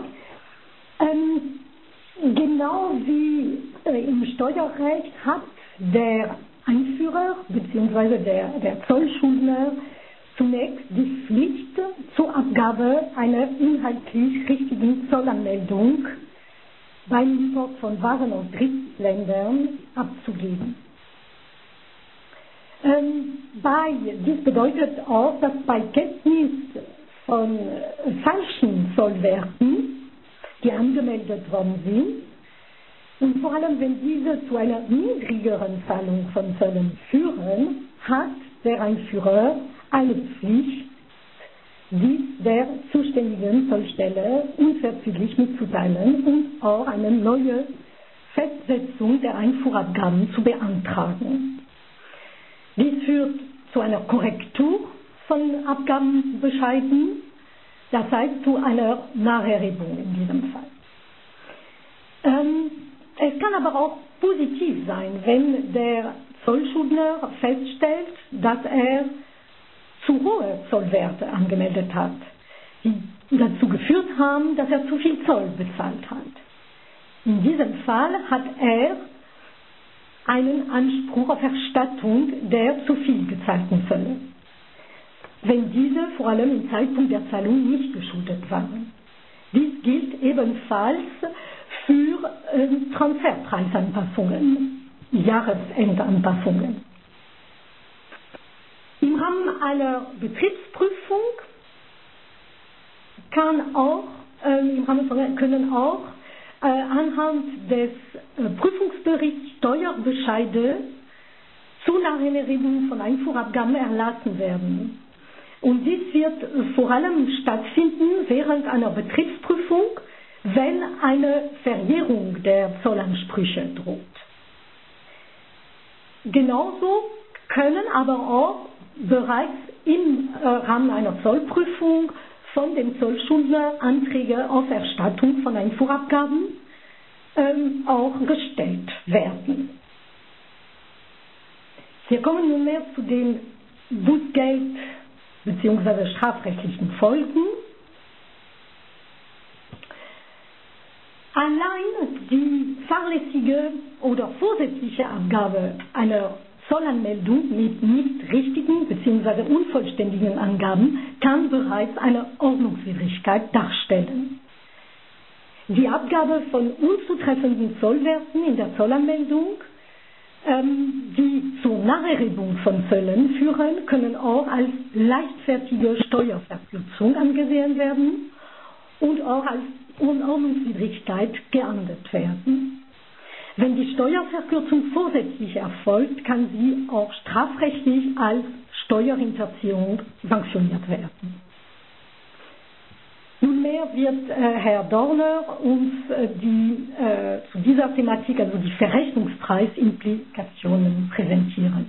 Ähm, genau wie äh, im Steuerrecht hat der Einführer bzw. Der, der Zollschuldner zunächst die Pflicht zur Abgabe einer inhaltlich richtigen Zollanmeldung beim Import von Waren aus Drittländern abzugeben. Ähm, bei, dies bedeutet auch, dass bei Kenntnis von äh, falschen Zollwerten, die angemeldet worden sind, und vor allem wenn diese zu einer niedrigeren Zahlung von Zöllen führen, hat der Einführer eine Pflicht, dies der zuständigen Zollstelle unverzüglich mitzuteilen und auch eine neue Festsetzung der Einfuhrabgaben zu beantragen. Dies führt zu einer Korrektur von Abgabenbescheiden, das heißt zu einer Nacherhebung in diesem Fall. Ähm, es kann aber auch positiv sein, wenn der Zollschuldner feststellt, dass er zu hohe Zollwerte angemeldet hat, die dazu geführt haben, dass er zu viel Zoll bezahlt hat. In diesem Fall hat er einen Anspruch auf Erstattung der zu viel gezahlten Zölle, wenn diese vor allem im Zeitpunkt der Zahlung nicht geschuldet waren. Dies gilt ebenfalls für äh, Transferpreisanpassungen, Jahresendanpassungen. Im Rahmen einer Betriebsprüfung kann auch, äh, im Rahmen von, können auch äh, anhand des äh, Prüfungsberichts Steuerbescheide zur Nacherhebung von Einfuhrabgaben erlassen werden. Und dies wird äh, vor allem stattfinden während einer Betriebsprüfung, wenn eine Verjährung der Zollansprüche droht. Genauso können aber auch bereits im äh, Rahmen einer Zollprüfung von dem Zollschuldner Anträge auf Erstattung von Einfuhrabgaben ähm, auch gestellt werden. Wir kommen nunmehr zu den Bußgeld- bzw. strafrechtlichen Folgen. Allein die fahrlässige oder vorsätzliche Abgabe einer Zollanmeldung mit nicht richtigen bzw. unvollständigen Angaben kann bereits eine Ordnungswidrigkeit darstellen. Die Abgabe von unzutreffenden Zollwerten in der Zollanmeldung, ähm, die zur Nacherhebung von Zöllen führen, können auch als leichtfertige Steuerverkürzung angesehen werden und auch als Unordnungswidrigkeit geahndet werden. Wenn die Steuerverkürzung vorsätzlich erfolgt, kann sie auch strafrechtlich als Steuerhinterziehung sanktioniert werden. Nunmehr wird äh, Herr Dorner uns äh, die, äh, zu dieser Thematik, also die Verrechnungspreisimplikationen, präsentieren.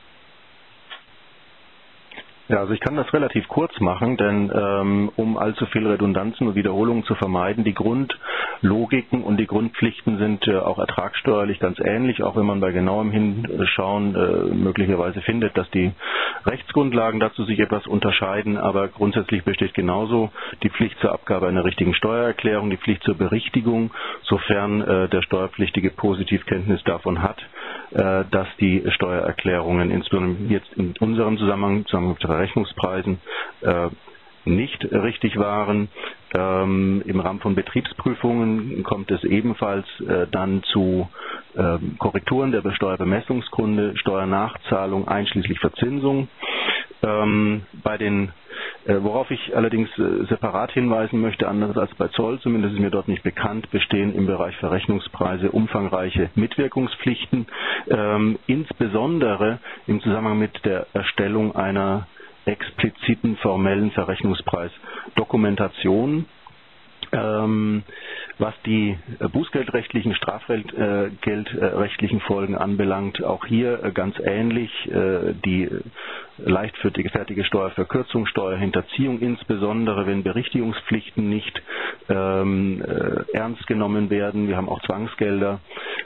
Ja, also ich kann das relativ kurz machen, denn ähm, um allzu viel Redundanzen und Wiederholungen zu vermeiden, die Grundlogiken und die Grundpflichten sind äh, auch ertragssteuerlich ganz ähnlich, auch wenn man bei genauem Hinschauen äh, möglicherweise findet, dass die Rechtsgrundlagen dazu sich etwas unterscheiden, aber grundsätzlich besteht genauso die Pflicht zur Abgabe einer richtigen Steuererklärung, die Pflicht zur Berichtigung, sofern äh, der Steuerpflichtige positiv Kenntnis davon hat, äh, dass die Steuererklärungen, insbesondere jetzt in unserem Zusammenhang, zusammen mit Rechnungspreisen äh, nicht richtig waren. Ähm, Im Rahmen von Betriebsprüfungen kommt es ebenfalls äh, dann zu äh, Korrekturen der Steuerbemessungsgründe, Steuernachzahlung einschließlich Verzinsung. Ähm, bei den, äh, worauf ich allerdings äh, separat hinweisen möchte, anders als bei Zoll, zumindest ist mir dort nicht bekannt, bestehen im Bereich Verrechnungspreise umfangreiche Mitwirkungspflichten, ähm, insbesondere im Zusammenhang mit der Erstellung einer expliziten formellen Verrechnungspreisdokumentation. Ähm, was die bußgeldrechtlichen, strafgeldrechtlichen Folgen anbelangt, auch hier äh, ganz ähnlich äh, die leichtfertige Steuerverkürzung, Steuerhinterziehung, insbesondere wenn Berichtigungspflichten nicht ähm, äh, ernst genommen werden. Wir haben auch Zwangsgelder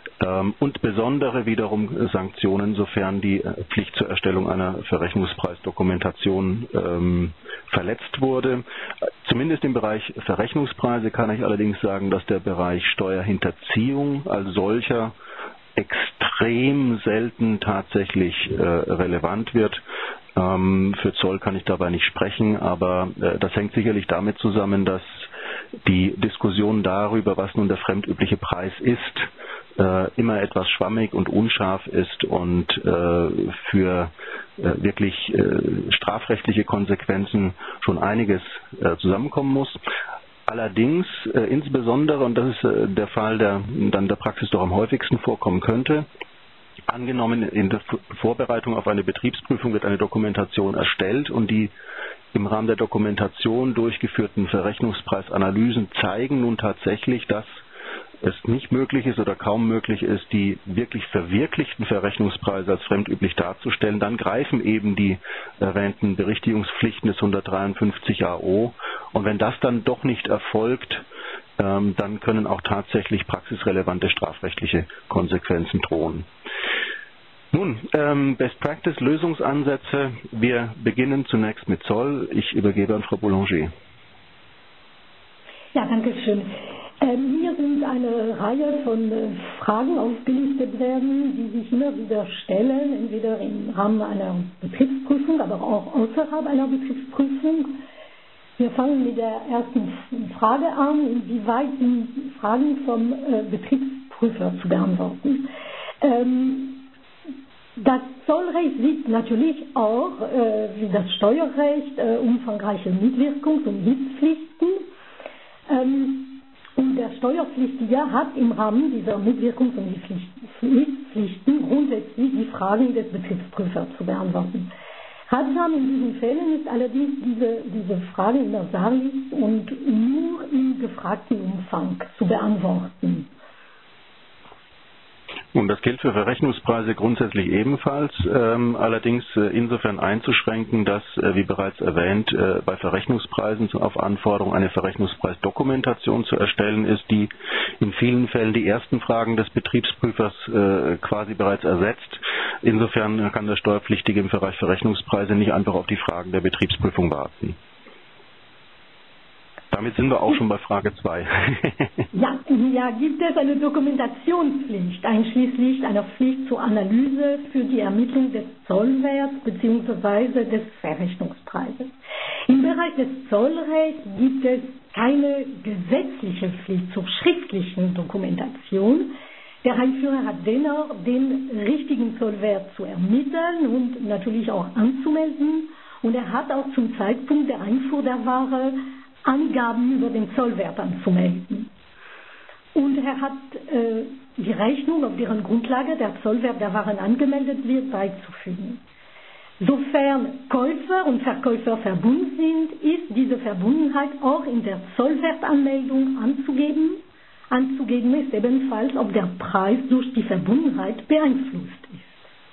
ähm, und besondere wiederum Sanktionen, sofern die Pflicht zur Erstellung einer Verrechnungspreisdokumentation ähm, verletzt wurde. Zumindest im Bereich Verrechnungspreise kann ich allerdings sagen, dass der Bereich Steuerhinterziehung als solcher extrem selten tatsächlich äh, relevant wird. Ähm, für Zoll kann ich dabei nicht sprechen, aber äh, das hängt sicherlich damit zusammen, dass die Diskussion darüber, was nun der fremdübliche Preis ist, äh, immer etwas schwammig und unscharf ist und äh, für äh, wirklich äh, strafrechtliche Konsequenzen schon einiges äh, zusammenkommen muss. Allerdings äh, insbesondere, und das ist äh, der Fall, der dann der Praxis doch am häufigsten vorkommen könnte, angenommen, in der Vorbereitung auf eine Betriebsprüfung wird eine Dokumentation erstellt und die im Rahmen der Dokumentation durchgeführten Verrechnungspreisanalysen zeigen nun tatsächlich, dass es nicht möglich ist oder kaum möglich ist, die wirklich verwirklichten Verrechnungspreise als fremdüblich darzustellen, dann greifen eben die erwähnten Berichtigungspflichten des hundertdreiundfünfzig A O. Und wenn das dann doch nicht erfolgt, ähm, dann können auch tatsächlich praxisrelevante strafrechtliche Konsequenzen drohen. Nun, ähm, Best Practice Lösungsansätze. Wir beginnen zunächst mit Zoll. Ich übergebe an Frau Boulanger. Ja, danke schön. Ähm, hier sind eine Reihe von äh, Fragen aufgelistet werden, die sich immer wieder stellen, entweder im Rahmen einer Betriebsprüfung, aber auch außerhalb einer Betriebsprüfung. Wir fangen mit der ersten Frage an, inwieweit sind Fragen vom äh, Betriebsprüfer zu beantworten. Ähm, Das Zollrecht sieht natürlich auch, äh, wie das Steuerrecht, äh, umfangreiche Mitwirkungs- und Hilfspflichten. Ähm, und der Steuerpflichtige hat im Rahmen dieser Mitwirkungs- und Hilfspflichten grundsätzlich die Fragen des Betriebsprüfers zu beantworten. Ratsam in diesen Fällen ist allerdings diese, diese Frage immer sachlich und nur im gefragten Umfang zu beantworten. Und das gilt für Verrechnungspreise grundsätzlich ebenfalls, ähm, allerdings äh, insofern einzuschränken, dass, äh, wie bereits erwähnt, äh, bei Verrechnungspreisen auf Anforderung eine Verrechnungspreisdokumentation zu erstellen ist, die in vielen Fällen die ersten Fragen des Betriebsprüfers äh, quasi bereits ersetzt. Insofern kann der Steuerpflichtige im Bereich Verrechnungspreise nicht einfach auf die Fragen der Betriebsprüfung warten. Damit sind wir auch schon bei Frage zwei. ja, ja, gibt es eine Dokumentationspflicht, einschließlich einer Pflicht zur Analyse für die Ermittlung des Zollwerts bzw. des Verrechnungspreises. Im Bereich des Zollrechts gibt es keine gesetzliche Pflicht zur schriftlichen Dokumentation. Der Heimführer hat dennoch den richtigen Zollwert zu ermitteln und natürlich auch anzumelden. Und er hat auch zum Zeitpunkt der Einfuhr der Ware Angaben über den Zollwert anzumelden. Und er hat äh, die Rechnung, auf deren Grundlage der Zollwert der Waren angemeldet wird, beizufügen. Sofern Käufer und Verkäufer verbunden sind, ist diese Verbundenheit auch in der Zollwertanmeldung anzugeben. Anzugeben ist ebenfalls, ob der Preis durch die Verbundenheit beeinflusst ist.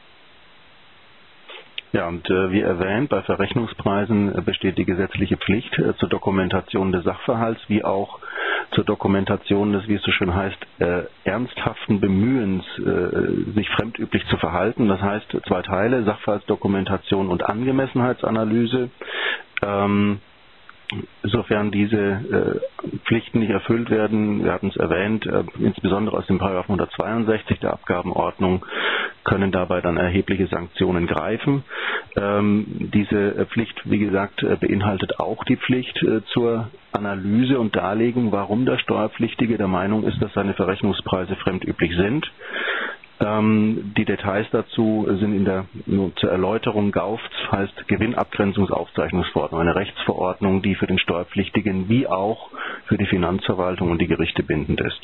Ja, und äh, wie erwähnt, bei Verrechnungspreisen äh, besteht die gesetzliche Pflicht äh, zur Dokumentation des Sachverhalts, wie auch zur Dokumentation des, wie es so schön heißt, äh, ernsthaften Bemühens, äh, sich fremdüblich zu verhalten. Das heißt, zwei Teile, Sachverhaltsdokumentation und Angemessenheitsanalyse. Ähm, Sofern diese äh, Pflichten nicht erfüllt werden, wir hatten es erwähnt, äh, insbesondere aus dem Paragraphen hundertzweiundsechzig der Abgabenordnung, können dabei dann erhebliche Sanktionen greifen. Ähm, diese äh, Pflicht, wie gesagt, äh, beinhaltet auch die Pflicht äh, zur Analyse und Darlegung, warum der Steuerpflichtige der Meinung ist, dass seine Verrechnungspreise fremdüblich sind. Ähm, die Details dazu sind in der, nur zur Erläuterung, G A U F, heißt Gewinnabgrenzungsaufzeichnungsverordnung, eine Rechtsverordnung, die für den Steuerpflichtigen wie auch für die Finanzverwaltung und die Gerichte bindend ist.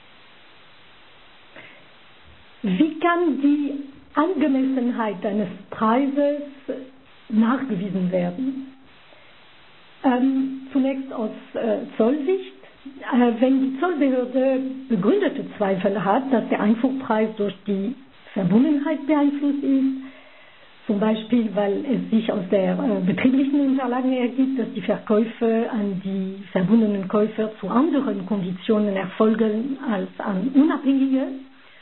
Wie kann die Angemessenheit eines Preises nachgewiesen werden? Ähm, zunächst aus äh, Zollsicht. Wenn die Zollbehörde begründete Zweifel hat, dass der Einfuhrpreis durch die Verbundenheit beeinflusst ist, zum Beispiel weil es sich aus der äh, betrieblichen Unterlagen ergibt, dass die Verkäufe an die verbundenen Käufer zu anderen Konditionen erfolgen als an unabhängige,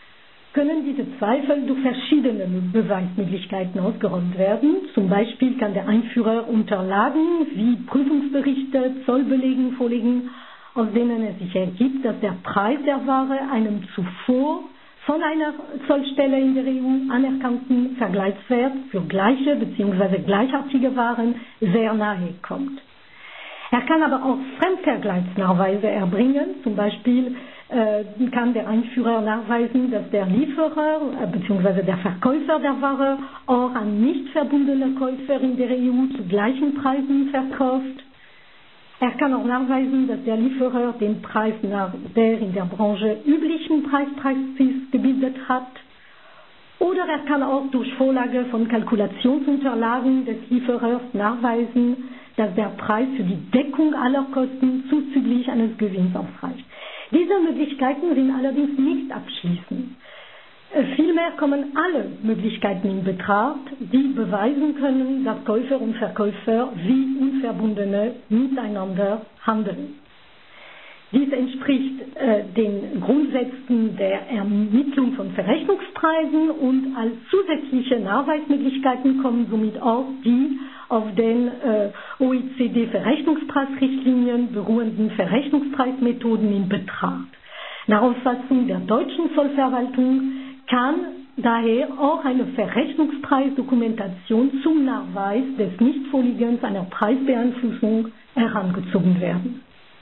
können diese Zweifel durch verschiedene Beweismöglichkeiten ausgeräumt werden. Zum Beispiel kann der Einführer Unterlagen wie Prüfungsberichte, Zollbelegen vorlegen, aus denen es sich ergibt, dass der Preis der Ware einem zuvor von einer Zollstelle in der E U anerkannten Vergleichswert für gleiche bzw. gleichartige Waren sehr nahe kommt. Er kann aber auch Fremdvergleichsnachweise erbringen. Zum Beispiel äh, kann der Einführer nachweisen, dass der Lieferer äh, bzw. der Verkäufer der Ware auch an nicht verbundene Käufer in der E U zu gleichen Preisen verkauft. Er kann auch nachweisen, dass der Lieferer den Preis nach der in der Branche üblichen Preispraxis gebildet hat. Oder er kann auch durch Vorlage von Kalkulationsunterlagen des Lieferers nachweisen, dass der Preis für die Deckung aller Kosten zuzüglich eines Gewinns ausreicht. Diese Möglichkeiten sind allerdings nicht abschließend. Vielmehr kommen alle Möglichkeiten in Betracht, die beweisen können, dass Käufer und Verkäufer wie Unverbundene miteinander handeln. Dies entspricht äh, den Grundsätzen der Ermittlung von Verrechnungspreisen und als zusätzliche Nachweismöglichkeiten kommen somit auch die auf den äh, O E C D-Verrechnungspreisrichtlinien beruhenden Verrechnungspreismethoden in Betracht. Nach Auffassung der deutschen Zollverwaltung kann daher auch eine Verrechnungspreisdokumentation zum Nachweis des Nichtvorliegens einer Preisbeeinflussung herangezogen werden.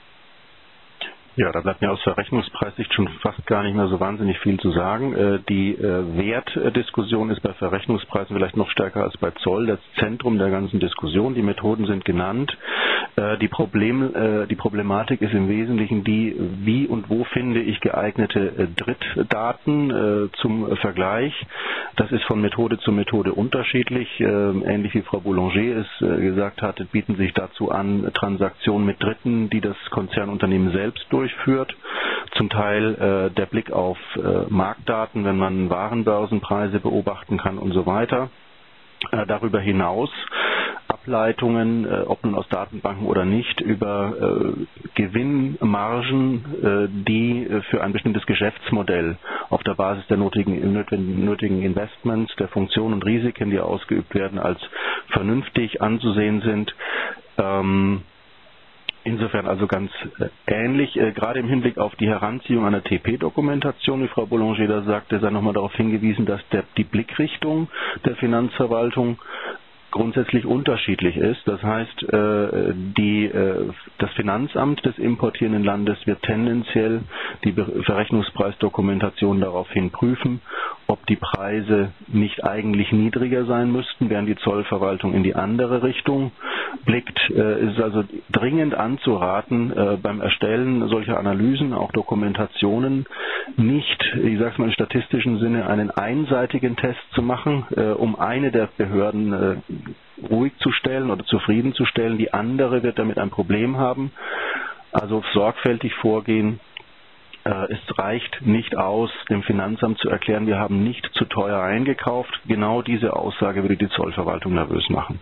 Ja, da bleibt mir aus Verrechnungspreissicht schon fast gar nicht mehr so wahnsinnig viel zu sagen. Die Wertdiskussion ist bei Verrechnungspreisen vielleicht noch stärker als bei Zoll das Zentrum der ganzen Diskussion. Die Methoden sind genannt. Die, Problem, die Problematik ist im Wesentlichen die, wie und wo finde ich geeignete Drittdaten zum Vergleich. Das ist von Methode zu Methode unterschiedlich. Ähnlich wie Frau Boulanger es gesagt hat, bieten sich dazu an Transaktionen mit Dritten, die das Konzernunternehmen selbst durchführt. Zum Teil äh, der Blick auf äh, Marktdaten, wenn man Warenbörsenpreise beobachten kann und so weiter. Äh, darüber hinaus Ableitungen, äh, ob nun aus Datenbanken oder nicht, über äh, Gewinnmargen, äh, die äh, für ein bestimmtes Geschäftsmodell auf der Basis der nötigen, nötigen Investments, der Funktionen und Risiken, die ausgeübt werden, als vernünftig anzusehen sind. Ähm, Insofern also ganz äh, ähnlich, äh, gerade im Hinblick auf die Heranziehung einer T P-Dokumentation, wie Frau Boulanger da sagte, sei nochmal darauf hingewiesen, dass der, die Blickrichtung der Finanzverwaltung grundsätzlich unterschiedlich ist. Das heißt, äh, die, äh, das Finanzamt des importierenden Landes wird tendenziell die Verrechnungspreisdokumentation daraufhin prüfen, ob die Preise nicht eigentlich niedriger sein müssten, während die Zollverwaltung in die andere Richtung blickt. Es ist also dringend anzuraten, beim Erstellen solcher Analysen, auch Dokumentationen, nicht, ich sage es mal im statistischen Sinne, einen einseitigen Test zu machen, um eine der Behörden ruhig zu stellen oder zufriedenzustellen. Die andere wird damit ein Problem haben. Also sorgfältig vorgehen. Es reicht nicht aus, dem Finanzamt zu erklären, wir haben nicht zu teuer eingekauft. Genau diese Aussage würde die Zollverwaltung nervös machen.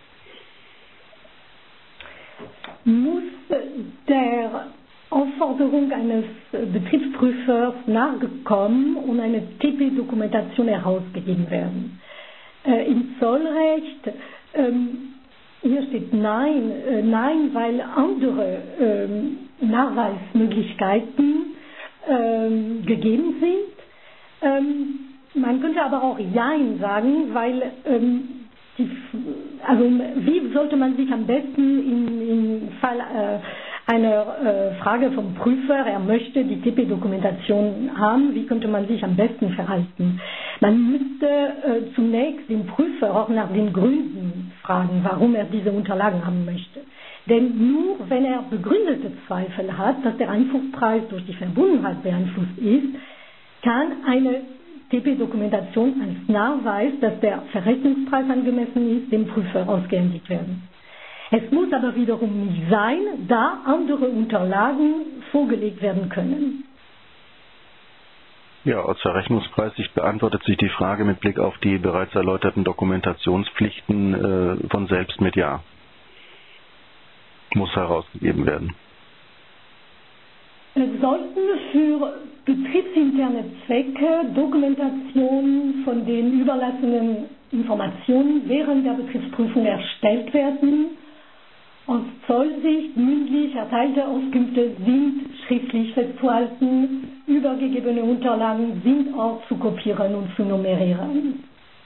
Muss der Aufforderung eines Betriebsprüfers nachgekommen und eine T P-Dokumentation herausgegeben werden? Äh, Im Zollrecht, ähm, hier steht nein, äh, nein, weil andere ähm, Nachweismöglichkeiten ähm, gegeben sind. Ähm, man könnte aber auch Jein sagen, weil ähm, die, also wie sollte man sich am besten im, im Fall äh, einer äh, Frage vom Prüfer, er möchte die T P-Dokumentation haben, wie könnte man sich am besten verhalten? Man müsste äh, zunächst den Prüfer auch nach den Gründen fragen, warum er diese Unterlagen haben möchte. Denn nur wenn er begründete Zweifel hat, dass der Einfuhrpreis durch die Verbundenheit beeinflusst ist, kann eine T P-Dokumentation als Nachweis, dass der Verrechnungspreis angemessen ist, dem Prüfer ausgehändigt werden. Es muss aber wiederum nicht sein, da andere Unterlagen vorgelegt werden können. Ja, aus Verrechnungspreissicht beantwortet sich die Frage mit Blick auf die bereits erläuterten Dokumentationspflichten äh, von selbst mit Ja. Muss herausgegeben werden. Es sollten für Betriebsinteressen interne Zwecke Dokumentation von den überlassenen Informationen während der Betriebsprüfung erstellt werden. Aus Zollsicht mündlich erteilte Auskünfte sind schriftlich festzuhalten, übergegebene Unterlagen sind auch zu kopieren und zu nummerieren.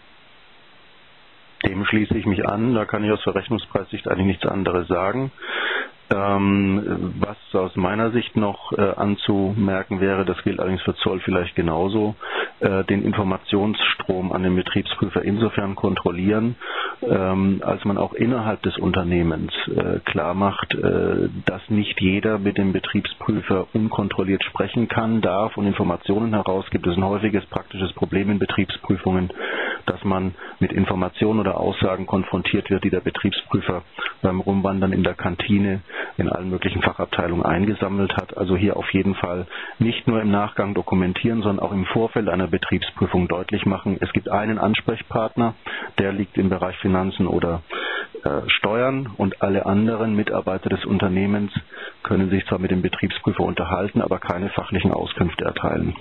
Dem schließe ich mich an, da kann ich aus Verrechnungspreissicht eigentlich nichts anderes sagen. Ähm, was aus meiner Sicht noch äh, anzumerken wäre, das gilt allerdings für Zoll vielleicht genauso, äh, den Informationsstrom an den Betriebsprüfer insofern kontrollieren, ähm, als man auch innerhalb des Unternehmens äh, klar macht, äh, dass nicht jeder mit dem Betriebsprüfer unkontrolliert sprechen kann, darf und Informationen herausgibt. Das ist ein häufiges praktisches Problem in Betriebsprüfungen, dass man mit Informationen oder Aussagen konfrontiert wird, die der Betriebsprüfer beim Rumwandern in der Kantine in allen möglichen Fachabteilungen eingesammelt hat. Also hier auf jeden Fall nicht nur im Nachgang dokumentieren, sondern auch im Vorfeld einer Betriebsprüfung deutlich machen, es gibt einen Ansprechpartner, der liegt im Bereich Finanzen oder äh, Steuern, und alle anderen Mitarbeiter des Unternehmens können sich zwar mit dem Betriebsprüfer unterhalten, aber keine fachlichen Auskünfte erteilen.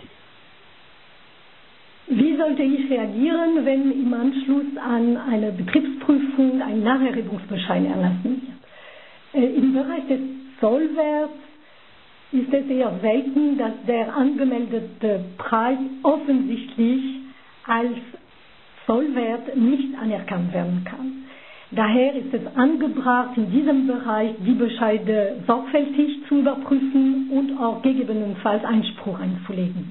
Wie sollte ich reagieren, wenn im Anschluss an eine Betriebsprüfung ein Nacherhebungsbescheid erlassen wird? Im Bereich des Zollwerts ist es eher selten, dass der angemeldete Preis offensichtlich als Zollwert nicht anerkannt werden kann. Daher ist es angebracht, in diesem Bereich die Bescheide sorgfältig zu überprüfen und auch gegebenenfalls Einspruch einzulegen.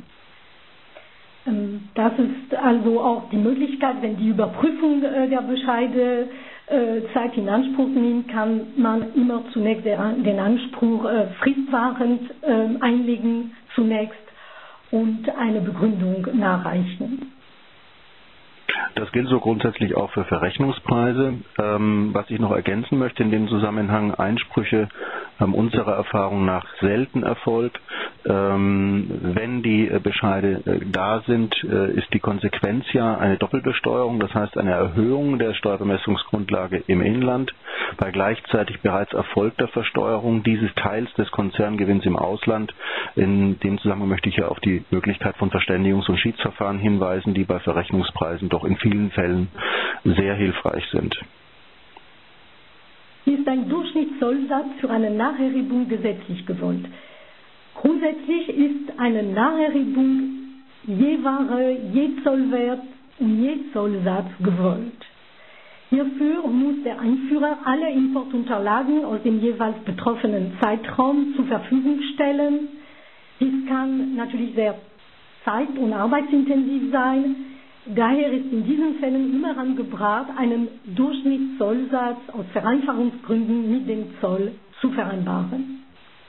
Das ist also auch die Möglichkeit, wenn die Überprüfung der Bescheide Zeit in Anspruch nimmt, kann man immer zunächst den Anspruch fristwahrend einlegen zunächst und eine Begründung nachreichen. Das gilt so grundsätzlich auch für Verrechnungspreise. Ähm, was ich noch ergänzen möchte in dem Zusammenhang, Einsprüche haben unserer Erfahrung nach selten Erfolg. Ähm, wenn die Bescheide äh, da sind, äh, ist die Konsequenz ja eine Doppelbesteuerung, das heißt eine Erhöhung der Steuerbemessungsgrundlage im Inland bei gleichzeitig bereits erfolgter Versteuerung dieses Teils des Konzerngewinns im Ausland. In dem Zusammenhang möchte ich ja auf die Möglichkeit von Verständigungs- und Schiedsverfahren hinweisen, die bei Verrechnungspreisen doch in vielen Fällen sehr hilfreich sind. Ist ein Durchschnittszollsatz für eine Nacherhebung gesetzlich gewollt? Grundsätzlich ist eine Nacherhebung je Ware, je Zollwert und je Zollsatz gewollt. Hierfür muss der Einführer alle Importunterlagen aus dem jeweils betroffenen Zeitraum zur Verfügung stellen. Dies kann natürlich sehr zeit- und arbeitsintensiv sein. Daher ist in diesen Fällen immer angebracht, einen Durchschnittszollsatz aus Vereinfachungsgründen mit dem Zoll zu vereinbaren.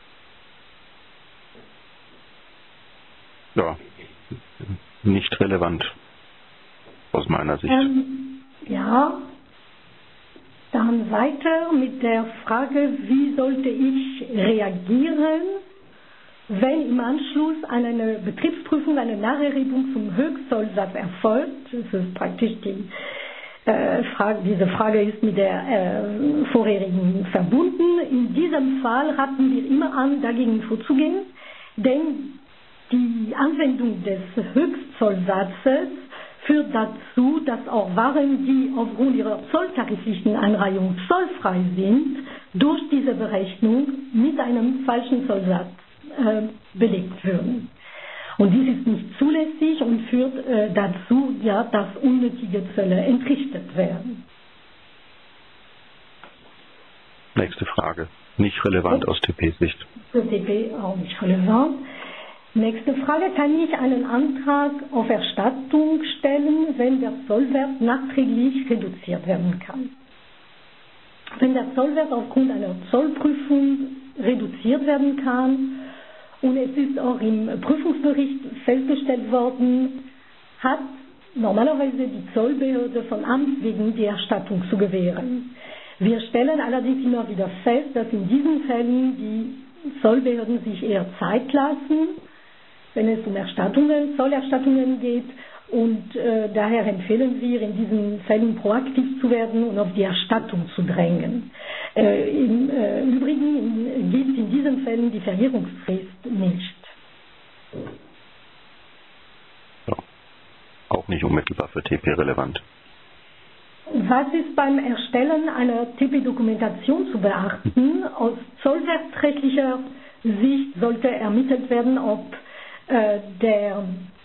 Ja, nicht relevant aus meiner Sicht. Ähm, ja, dann weiter mit der Frage, wie sollte ich reagieren, wenn im Anschluss an eine Betriebsprüfung eine Nacherhebung zum Höchstzollsatz erfolgt. Das ist praktisch die äh, Frage, diese Frage ist mit der äh, vorherigen verbunden. In diesem Fall raten wir immer an, dagegen vorzugehen, denn die Anwendung des Höchstzollsatzes führt dazu, dass auch Waren, die aufgrund ihrer zolltariflichen Einreihung zollfrei sind, durch diese Berechnung mit einem falschen Zollsatz äh, belegt würden. Und dies ist nicht zulässig und führt äh, dazu, ja, dass unnötige Zölle entrichtet werden. Nächste Frage. Nicht relevant aus T P-Sicht. Für T P auch nicht relevant. Nächste Frage. Kann ich einen Antrag auf Erstattung stellen, wenn der Zollwert nachträglich reduziert werden kann? Wenn der Zollwert aufgrund einer Zollprüfung reduziert werden kann und es ist auch im Prüfungsbericht festgestellt worden, hat normalerweise die Zollbehörde von Amts wegen die Erstattung zu gewähren. Wir stellen allerdings immer wieder fest, dass in diesen Fällen die Zollbehörden sich eher Zeit lassen, wenn es um Erstattungen, Zollerstattungen geht, und äh, daher empfehlen wir, in diesen Fällen proaktiv zu werden und auf die Erstattung zu drängen. Äh, Im äh, Übrigen gilt in diesen Fällen die Verjährungsfrist nicht. auch nicht unmittelbar für T P relevant. Was ist beim Erstellen einer T P-Dokumentation zu beachten? Aus zollwertrechtlicher Sicht sollte ermittelt werden, ob äh, der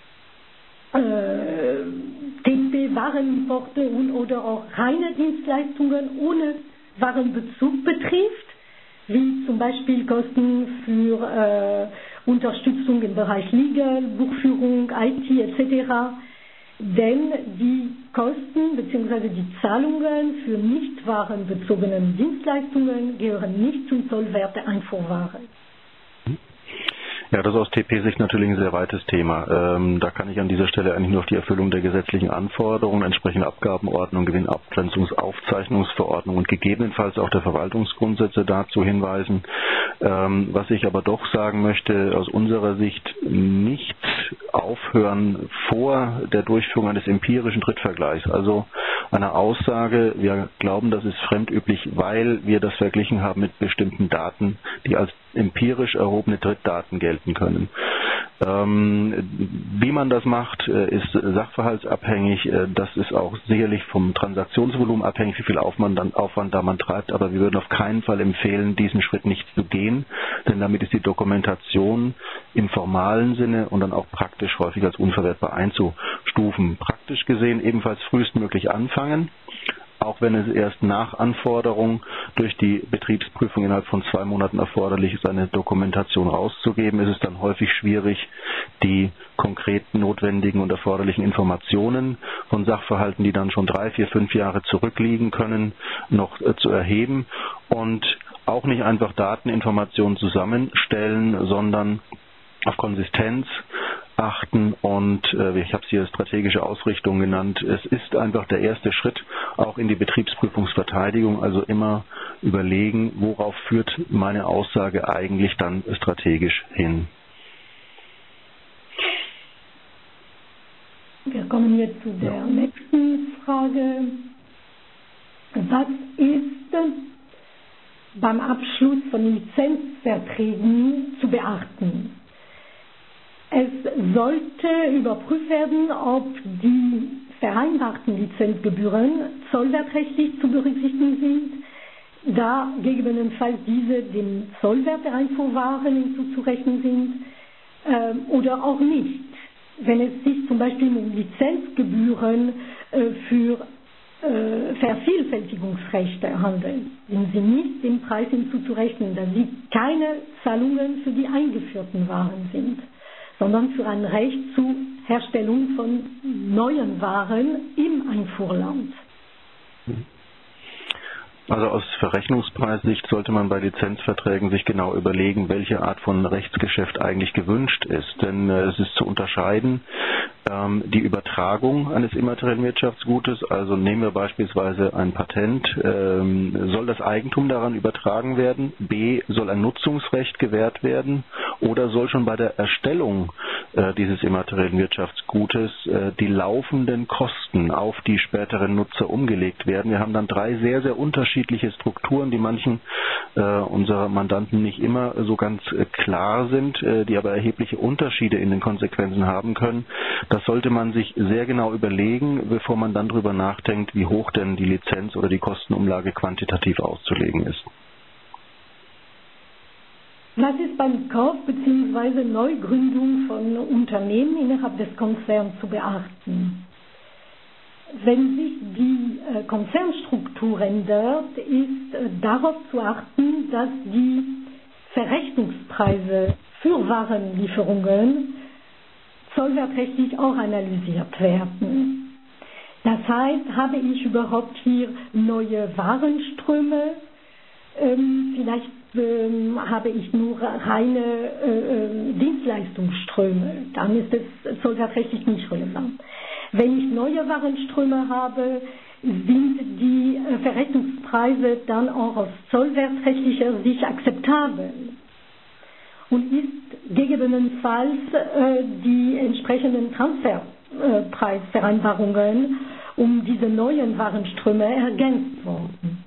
äh, T P Warenimporte und oder auch reine Dienstleistungen ohne Warenbezug betrifft, wie zum Beispiel Kosten für äh, Unterstützung im Bereich Legal, Buchführung, I T et cetera. Denn die Kosten bzw. die Zahlungen für nicht warenbezogene Dienstleistungen gehören nicht zum Zollwert der Einfuhrware. Ja, das ist aus T P-Sicht natürlich ein sehr weites Thema. Ähm, da kann ich an dieser Stelle eigentlich nur auf die Erfüllung der gesetzlichen Anforderungen, entsprechende Abgabenordnung, Gewinnabgrenzungsaufzeichnungsverordnung und gegebenenfalls auch der Verwaltungsgrundsätze dazu hinweisen. Ähm, was ich aber doch sagen möchte, aus unserer Sicht nicht aufhören vor der Durchführung eines empirischen Drittvergleichs. Also einer Aussage, wir glauben, das ist fremdüblich, weil wir das verglichen haben mit bestimmten Daten, die als empirisch erhobene Drittdaten gelten können. Ähm, wie man das macht, ist sachverhaltsabhängig. Das ist auch sicherlich vom Transaktionsvolumen abhängig, wie viel Aufwand, dann, Aufwand da man treibt. Aber wir würden auf keinen Fall empfehlen, diesen Schritt nicht zu gehen, denn damit ist die Dokumentation im formalen Sinne und dann auch praktisch häufig als unverwertbar einzustufen. Praktisch gesehen ebenfalls frühestmöglich anfangen. Auch wenn es erst nach Anforderung durch die Betriebsprüfung innerhalb von zwei Monaten erforderlich ist, eine Dokumentation rauszugeben, ist es dann häufig schwierig, die konkret notwendigen und erforderlichen Informationen von Sachverhalten, die dann schon drei, vier, fünf Jahre zurückliegen können, noch äh, zu erheben und auch nicht einfach Dateninformationen zusammenstellen, sondern auf Konsistenz achten und äh, ich habe es hier strategische Ausrichtung genannt. Es ist einfach der erste Schritt auch in die Betriebsprüfungsverteidigung, also immer überlegen, worauf führt meine Aussage eigentlich dann strategisch hin. Wir kommen jetzt zu der ja. nächsten Frage. Was ist beim Abschluss von Lizenzverträgen zu beachten? Es sollte überprüft werden, ob die vereinbarten Lizenzgebühren zollwertrechtlich zu berücksichtigen sind, da gegebenenfalls diese dem Zollwert der Einfuhrwaren hinzuzurechnen sind äh, oder auch nicht. Wenn es sich zum Beispiel um Lizenzgebühren äh, für äh, Vervielfältigungsrechte handelt, sind sie nicht dem Preis hinzuzurechnen, da sie keine Zahlungen für die eingeführten Waren sind, sondern für ein Recht zur Herstellung von neuen Waren im Einfuhrland. Also aus Verrechnungspreissicht sollte man bei Lizenzverträgen sich genau überlegen, welche Art von Rechtsgeschäft eigentlich gewünscht ist. Denn äh, es ist zu unterscheiden, ähm, die Übertragung eines immateriellen Wirtschaftsgutes, also nehmen wir beispielsweise ein Patent, ähm, soll das Eigentum daran übertragen werden? B, soll ein Nutzungsrecht gewährt werden? Oder soll schon bei der Erstellung äh, dieses immateriellen Wirtschaftsgutes äh, die laufenden Kosten auf die späteren Nutzer umgelegt werden? Wir haben dann drei sehr, sehr unterschiedliche Strukturen, die manchen äh, unserer Mandanten nicht immer so ganz äh, klar sind, äh, die aber erhebliche Unterschiede in den Konsequenzen haben können. Das sollte man sich sehr genau überlegen, bevor man dann darüber nachdenkt, wie hoch denn die Lizenz oder die Kostenumlage quantitativ auszulegen ist. Was ist beim Kauf bzw. Neugründung von Unternehmen innerhalb des Konzerns zu beachten? Wenn sich die äh, Konzernstruktur ändert, ist äh, darauf zu achten, dass die Verrechnungspreise für Warenlieferungen zollwertrechtlich auch analysiert werden. Das heißt, habe ich überhaupt hier neue Warenströme? Ähm, vielleicht ähm, habe ich nur reine äh, Dienstleistungsströme. Dann ist es zollwertrechtlich nicht relevant. Wenn ich neue Warenströme habe, sind die äh, Verrechnungspreise dann auch aus zollwertrechtlicher Sicht akzeptabel und ist gegebenenfalls äh, die entsprechenden Transferpreisvereinbarungen äh, um diese neuen Warenströme ergänzt worden.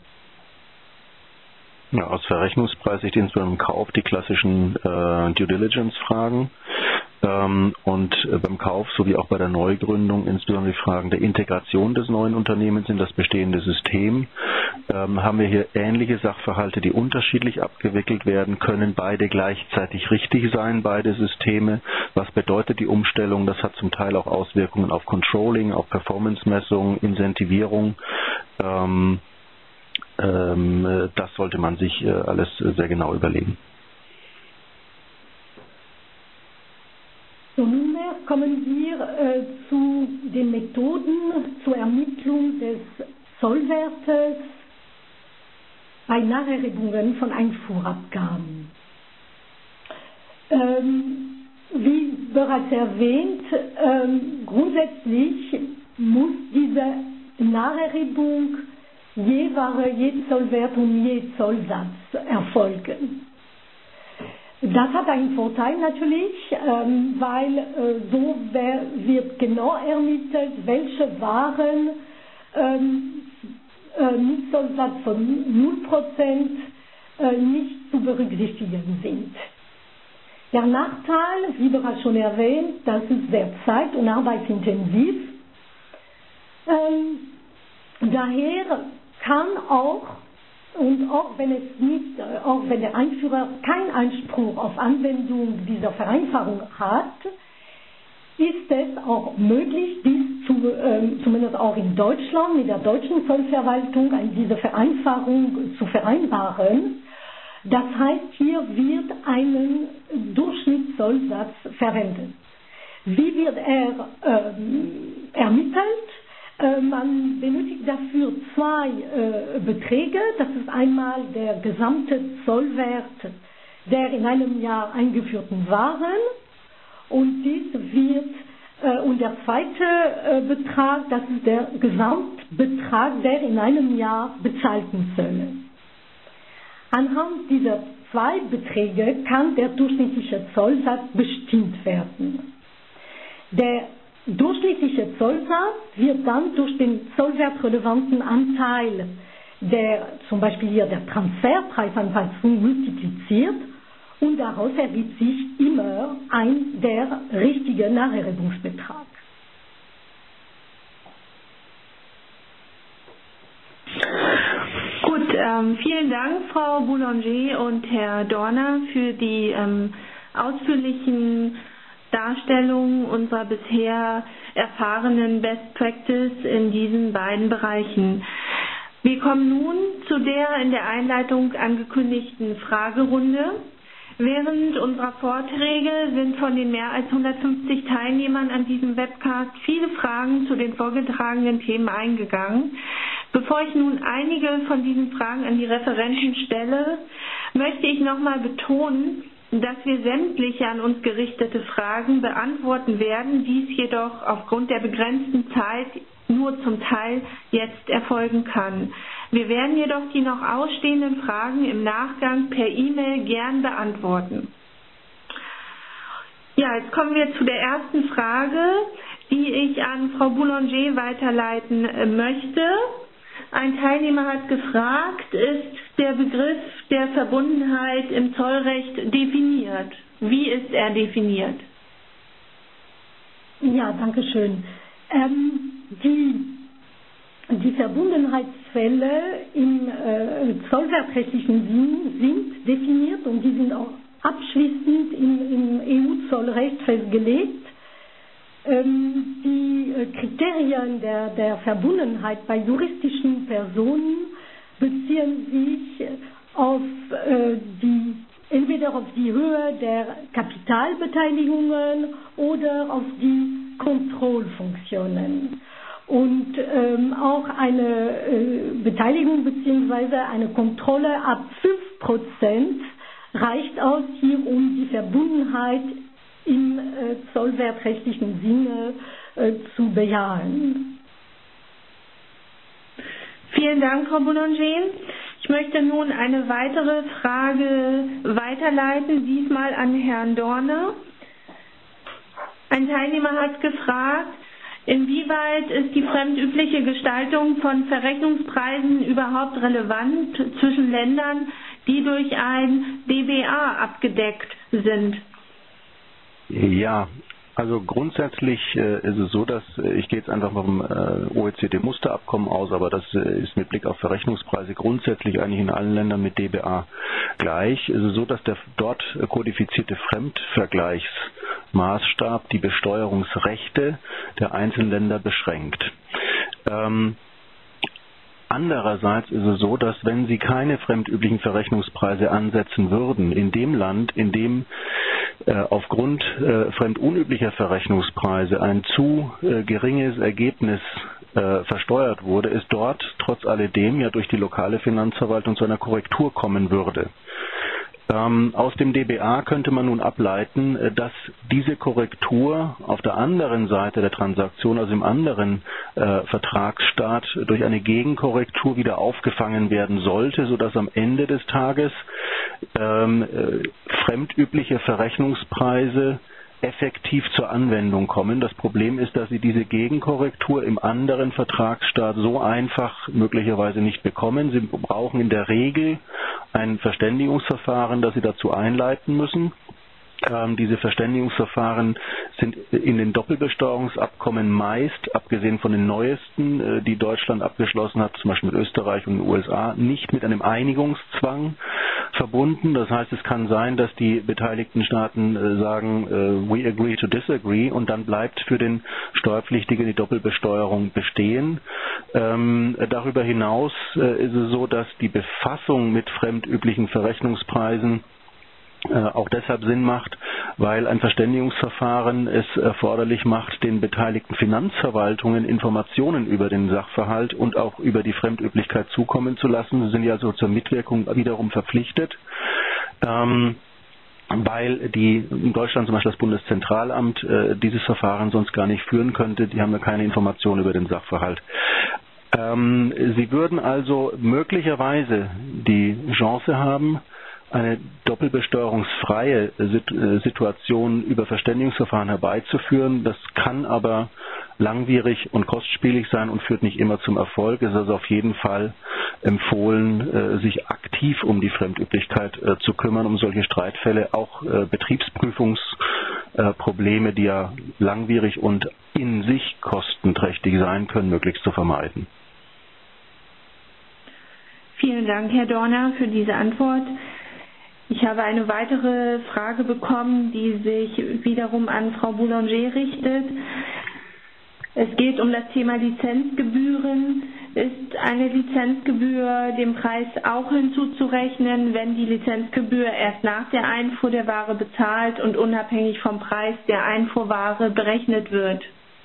Ja, aus Verrechnungspreissicht insbesondere im Kauf die klassischen äh, Due Diligence-Fragen. Ähm, und äh, beim Kauf sowie auch bei der Neugründung, insbesondere die Fragen der Integration des neuen Unternehmens in das bestehende System, ähm, haben wir hier ähnliche Sachverhalte, die unterschiedlich abgewickelt werden können. Beide gleichzeitig richtig sein, beide Systeme. Was bedeutet die Umstellung? Das hat zum Teil auch Auswirkungen auf Controlling, auf Performance-Messung, Incentivierung. Ähm, ähm, das sollte man sich äh, alles sehr genau überlegen. So, nunmehr kommen wir äh, zu den Methoden zur Ermittlung des Zollwertes bei Nacherhebungen von Einfuhrabgaben. Ähm, wie bereits erwähnt, ähm, grundsätzlich muss diese Nacherhebung je Ware, je Zollwert und je Zollsatz erfolgen. Das hat einen Vorteil natürlich, ähm, weil äh, so wer, wird genau ermittelt, welche Waren ähm, äh, mit Zollsatz von null Prozent äh, nicht zu berücksichtigen sind. Der Nachteil, wie bereits schon erwähnt, das ist sehr zeit- und arbeitsintensiv. Ähm, daher kann auch Und auch wenn es nicht, auch wenn der Einführer keinen Anspruch auf Anwendung dieser Vereinfachung hat, ist es auch möglich, dies zu, äh, zumindest auch in Deutschland mit der deutschen Zollverwaltung diese Vereinfachung zu vereinbaren. Das heißt, hier wird ein Durchschnittszollsatz verwendet. Wie wird er äh, ermittelt? Man benötigt dafür zwei äh, Beträge. Das ist einmal der gesamte Zollwert der in einem Jahr eingeführten Waren und dies wird äh, und der zweite äh, Betrag, das ist der Gesamtbetrag der in einem Jahr bezahlten Zölle. Anhand dieser zwei Beträge kann der durchschnittliche Zollsatz bestimmt werden. Der durchschnittliche Zollsatz wird dann durch den zollwertrelevanten Anteil, der zum Beispiel hier der Transferpreisanpassung multipliziert und daraus ergibt sich immer ein der richtige Nacherhebungsbetrag. Gut, ähm, vielen Dank, Frau Boulanger und Herr Dorner, für die ähm, ausführlichen Darstellung unserer bisher erfahrenen Best Practice in diesen beiden Bereichen. Wir kommen nun zu der in der Einleitung angekündigten Fragerunde. Während unserer Vorträge sind von den mehr als hundertfünfzig Teilnehmern an diesem Webcast viele Fragen zu den vorgetragenen Themen eingegangen. Bevor ich nun einige von diesen Fragen an die Referenten stelle, möchte ich nochmal betonen, dass wir sämtliche an uns gerichtete Fragen beantworten werden, dies jedoch aufgrund der begrenzten Zeit nur zum Teil jetzt erfolgen kann. Wir werden jedoch die noch ausstehenden Fragen im Nachgang per E-Mail gern beantworten. Ja, jetzt kommen wir zu der ersten Frage, die ich an Frau Boulanger weiterleiten möchte. Ein Teilnehmer hat gefragt, ist der Begriff der Verbundenheit im Zollrecht definiert? Wie ist er definiert? Ja, danke schön. Ähm, die, die Verbundenheitsfälle im äh, zollwertrechtlichen Sinn sind definiert und die sind auch abschließend im, im E U-Zollrecht festgelegt. Ähm, die äh, Kriterien der, der Verbundenheit bei juristischen Personen beziehen sich auf äh, die, entweder auf die Höhe der Kapitalbeteiligungen oder auf die Kontrollfunktionen. Und ähm, auch eine äh, Beteiligung bzw. eine Kontrolle ab fünf Prozent reicht aus, hier um die Verbundenheit im äh, zollwertrechtlichen Sinne äh, zu bejahen. Vielen Dank, Frau Boulanger. Ich möchte nun eine weitere Frage weiterleiten, diesmal an Herrn Dorner. Ein Teilnehmer hat gefragt, inwieweit ist die fremdübliche Gestaltung von Verrechnungspreisen überhaupt relevant zwischen Ländern, die durch ein B B A abgedeckt sind? Ja, also grundsätzlich äh, ist es so, dass äh, ich gehe jetzt einfach vom äh, O E C D-Musterabkommen aus, aber das äh, ist mit Blick auf Verrechnungspreise grundsätzlich eigentlich in allen Ländern mit D B A gleich. Es ist so, dass der dort kodifizierte Fremdvergleichsmaßstab die Besteuerungsrechte der einzelnen Länder beschränkt. Ähm, Andererseits ist es so, dass wenn Sie keine fremdüblichen Verrechnungspreise ansetzen würden, in dem Land, in dem äh, aufgrund äh, fremdunüblicher Verrechnungspreise ein zu äh, geringes Ergebnis äh, versteuert wurde, es dort trotz alledem ja durch die lokale Finanzverwaltung zu einer Korrektur kommen würde. Ähm, aus dem D B A könnte man nun ableiten, dass diese Korrektur auf der anderen Seite der Transaktion, also im anderen äh, Vertragsstaat, durch eine Gegenkorrektur wieder aufgefangen werden sollte, sodass am Ende des Tages ähm, äh, fremdübliche Verrechnungspreise effektiv zur Anwendung kommen. Das Problem ist, dass Sie diese Gegenkorrektur im anderen Vertragsstaat so einfach möglicherweise nicht bekommen. Sie brauchen in der Regel ein Verständigungsverfahren, das Sie dazu einleiten müssen. Ähm, diese Verständigungsverfahren sind in den Doppelbesteuerungsabkommen meist, abgesehen von den neuesten, äh, die Deutschland abgeschlossen hat, zum Beispiel mit Österreich und den U S A, nicht mit einem Einigungszwang verbunden. Das heißt, es kann sein, dass die beteiligten Staaten äh, sagen, äh, we agree to disagree, und dann bleibt für den Steuerpflichtigen die Doppelbesteuerung bestehen. Ähm, darüber hinaus äh, ist es so, dass die Befassung mit fremdüblichen Verrechnungspreisen auch deshalb Sinn macht, weil ein Verständigungsverfahren es erforderlich macht, den beteiligten Finanzverwaltungen Informationen über den Sachverhalt und auch über die Fremdüblichkeit zukommen zu lassen. Sie sind ja also zur Mitwirkung wiederum verpflichtet. Ähm, weil die in Deutschland zum Beispiel das Bundeszentralamt äh, dieses Verfahren sonst gar nicht führen könnte. Die haben ja keine Informationen über den Sachverhalt. Ähm, Sie würden also möglicherweise die Chance haben, eine doppelbesteuerungsfreie Situation über Verständigungsverfahren herbeizuführen. Das kann aber langwierig und kostspielig sein und führt nicht immer zum Erfolg. Es ist also auf jeden Fall empfohlen, sich aktiv um die Fremdüblichkeit zu kümmern, um solche Streitfälle, auch Betriebsprüfungsprobleme, die ja langwierig und in sich kostenträchtig sein können, möglichst zu vermeiden. Vielen Dank, Herr Dorner, für diese Antwort. Ich habe eine weitere Frage bekommen, die sich wiederum an Frau Boulanger richtet. Es geht um das Thema Lizenzgebühren. Ist eine Lizenzgebühr dem Preis auch hinzuzurechnen, wenn die Lizenzgebühr erst nach der Einfuhr der Ware bezahlt und unabhängig vom Preis der Einfuhrware berechnet wird?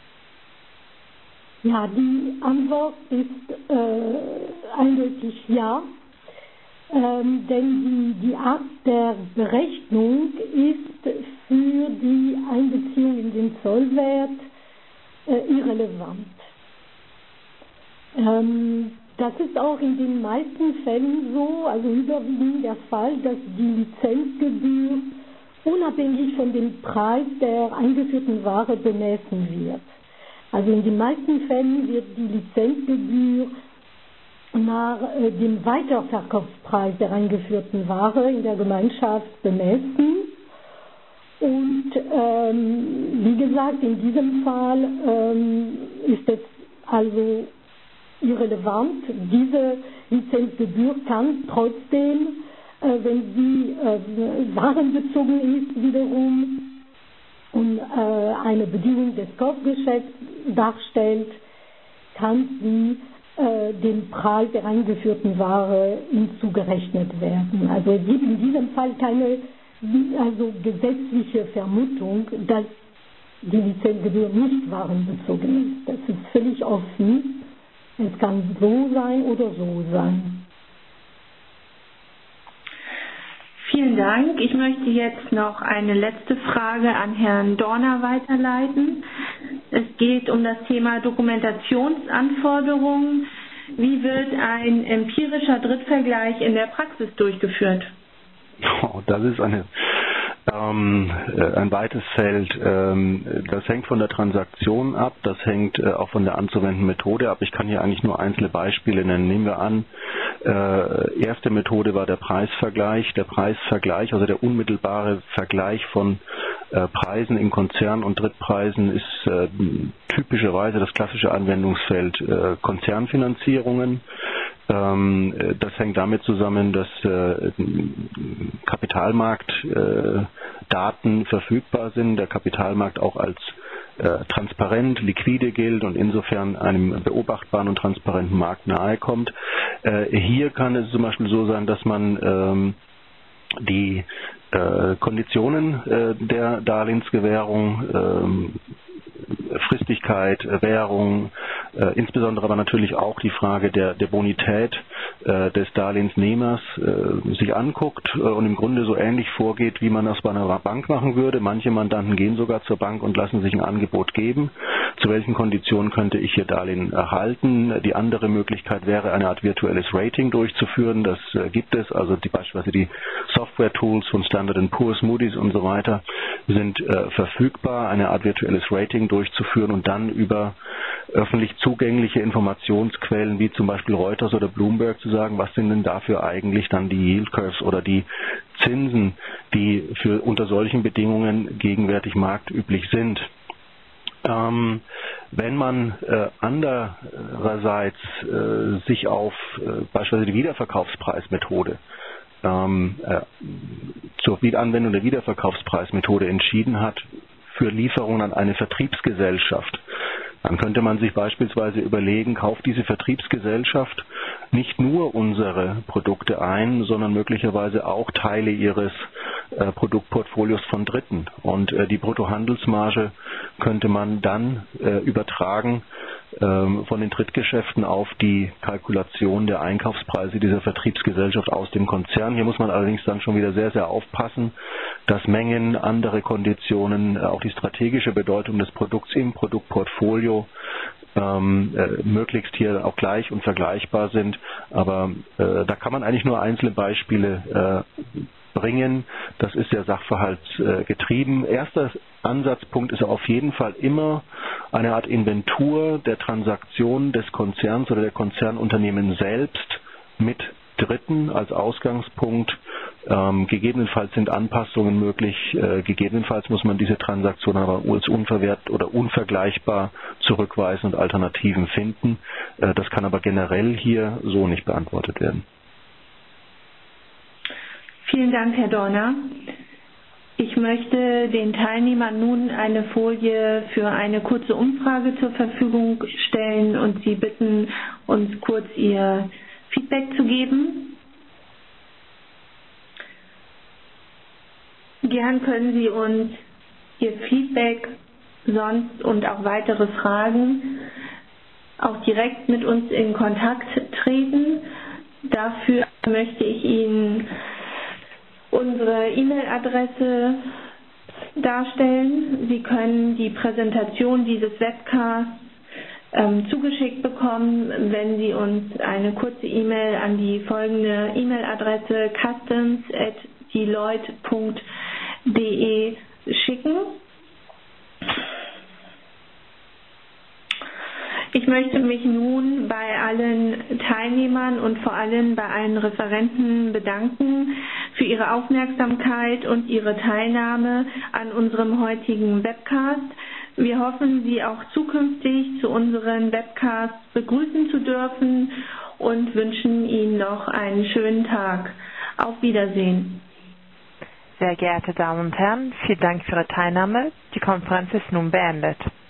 Ja, die Antwort ist äh, eindeutig ja. Ähm, denn die, die Art der Berechnung ist für die Einbeziehung in den Zollwert äh, irrelevant. Ähm, das ist auch in den meisten Fällen so, also überwiegend der Fall, dass die Lizenzgebühr unabhängig von dem Preis der eingeführten Ware bemessen wird. Also in den meisten Fällen wird die Lizenzgebühr nach äh, dem Weiterverkaufspreis der eingeführten Ware in der Gemeinschaft bemessen. Und ähm, wie gesagt, in diesem Fall ähm, ist es also irrelevant. Diese Lizenzgebühr kann trotzdem, äh, wenn sie äh, warenbezogen ist, wiederum und äh, eine Bedingung des Kaufgeschäfts darstellt, kann sie dem Preis der eingeführten Ware hinzugerechnet werden. Also es gibt in diesem Fall keine also gesetzliche Vermutung, dass die Lizenzgebühr nicht warenbezogen ist. Das ist völlig offen. Es kann so sein oder so sein. Vielen Dank. Ich möchte jetzt noch eine letzte Frage an Herrn Dorner weiterleiten. Es geht um das Thema Dokumentationsanforderungen. Wie wird ein empirischer Drittvergleich in der Praxis durchgeführt? Oh, das ist eine, ähm, ein weites Feld. Ähm, das hängt von der Transaktion ab, das hängt äh, auch von der anzuwendenden Methode ab. Ich kann hier eigentlich nur einzelne Beispiele nennen. Nehmen wir an, äh, erste Methode war der Preisvergleich. Der Preisvergleich, also der unmittelbare Vergleich von äh, Preisen in Konzern- und Drittpreisen ist äh, typischerweise das klassische Anwendungsfeld äh, Konzernfinanzierungen. Ähm, das hängt damit zusammen, dass äh, Kapitalmarktdaten äh, verfügbar sind, der Kapitalmarkt auch als äh, transparent, liquide gilt und insofern einem beobachtbaren und transparenten Markt nahe kommt. Äh, hier kann es zum Beispiel so sein, dass man ähm, die äh, Konditionen äh, der Darlehensgewährung, ähm, Fristigkeit, Währung, äh, insbesondere aber natürlich auch die Frage der, der Bonität äh, des Darlehensnehmers äh, sich anguckt äh, und im Grunde so ähnlich vorgeht, wie man das bei einer Bank machen würde. Manche Mandanten gehen sogar zur Bank und lassen sich ein Angebot geben. Zu welchen Konditionen könnte ich hier Darlehen erhalten? Die andere Möglichkeit wäre, eine Art virtuelles Rating durchzuführen. Das äh, gibt es, also die, beispielsweise die Software-Tools von Standard and Poor's, Moody's und so weiter sind äh, verfügbar, eine Art virtuelles Rating durchzuführen und dann über öffentlich zugängliche Informationsquellen wie zum Beispiel Reuters oder Bloomberg zu sagen, was sind denn dafür eigentlich dann die Yield Curves oder die Zinsen, die für unter solchen Bedingungen gegenwärtig marktüblich sind. Ähm, wenn man äh, andererseits äh, sich auf äh, beispielsweise die Wiederverkaufspreismethode ähm, äh, zur Anwendung der Wiederverkaufspreismethode entschieden hat für Lieferungen an eine Vertriebsgesellschaft, dann könnte man sich beispielsweise überlegen, kauft diese Vertriebsgesellschaft nicht nur unsere Produkte ein, sondern möglicherweise auch Teile ihres äh, Produktportfolios von Dritten. Und äh, die Bruttohandelsmarge könnte man dann äh, übertragen ähm, von den Drittgeschäften auf die Kalkulation der Einkaufspreise dieser Vertriebsgesellschaft aus dem Konzern. Hier muss man allerdings dann schon wieder sehr, sehr aufpassen, dass Mengen, andere Konditionen, äh, auch die strategische Bedeutung des Produkts im Produktportfolio ähm, äh, möglichst hier auch gleich und vergleichbar sind. Aber äh, da kann man eigentlich nur einzelne Beispiele äh, bringen. Das ist der Sachverhalt äh, getrieben. Erster Ansatzpunkt ist auf jeden Fall immer eine Art Inventur der Transaktion des Konzerns oder der Konzernunternehmen selbst mit Dritten als Ausgangspunkt. Ähm, gegebenenfalls sind Anpassungen möglich. Äh, gegebenenfalls muss man diese Transaktion aber als unverwehrt oder unvergleichbar zurückweisen und Alternativen finden. Äh, das kann aber generell hier so nicht beantwortet werden. Vielen Dank, Herr Dorner. Ich möchte den Teilnehmern nun eine Folie für eine kurze Umfrage zur Verfügung stellen und Sie bitten, uns kurz Ihr Feedback zu geben. Gern können Sie uns Ihr Feedback, sonst und auch weitere Fragen auch direkt mit uns in Kontakt treten. Dafür möchte ich Ihnen unsere E-Mail-Adresse darstellen. Sie können die Präsentation dieses Webcasts ähm, zugeschickt bekommen, wenn Sie uns eine kurze E-Mail an die folgende E-Mail-Adresse customs at deloitte punkt de schicken. Ich möchte mich nun bei allen Teilnehmern und vor allem bei allen Referenten bedanken für ihre Aufmerksamkeit und ihre Teilnahme an unserem heutigen Webcast. Wir hoffen, Sie auch zukünftig zu unseren Webcasts begrüßen zu dürfen und wünschen Ihnen noch einen schönen Tag. Auf Wiedersehen. Sehr geehrte Damen und Herren, vielen Dank für Ihre Teilnahme. Die Konferenz ist nun beendet.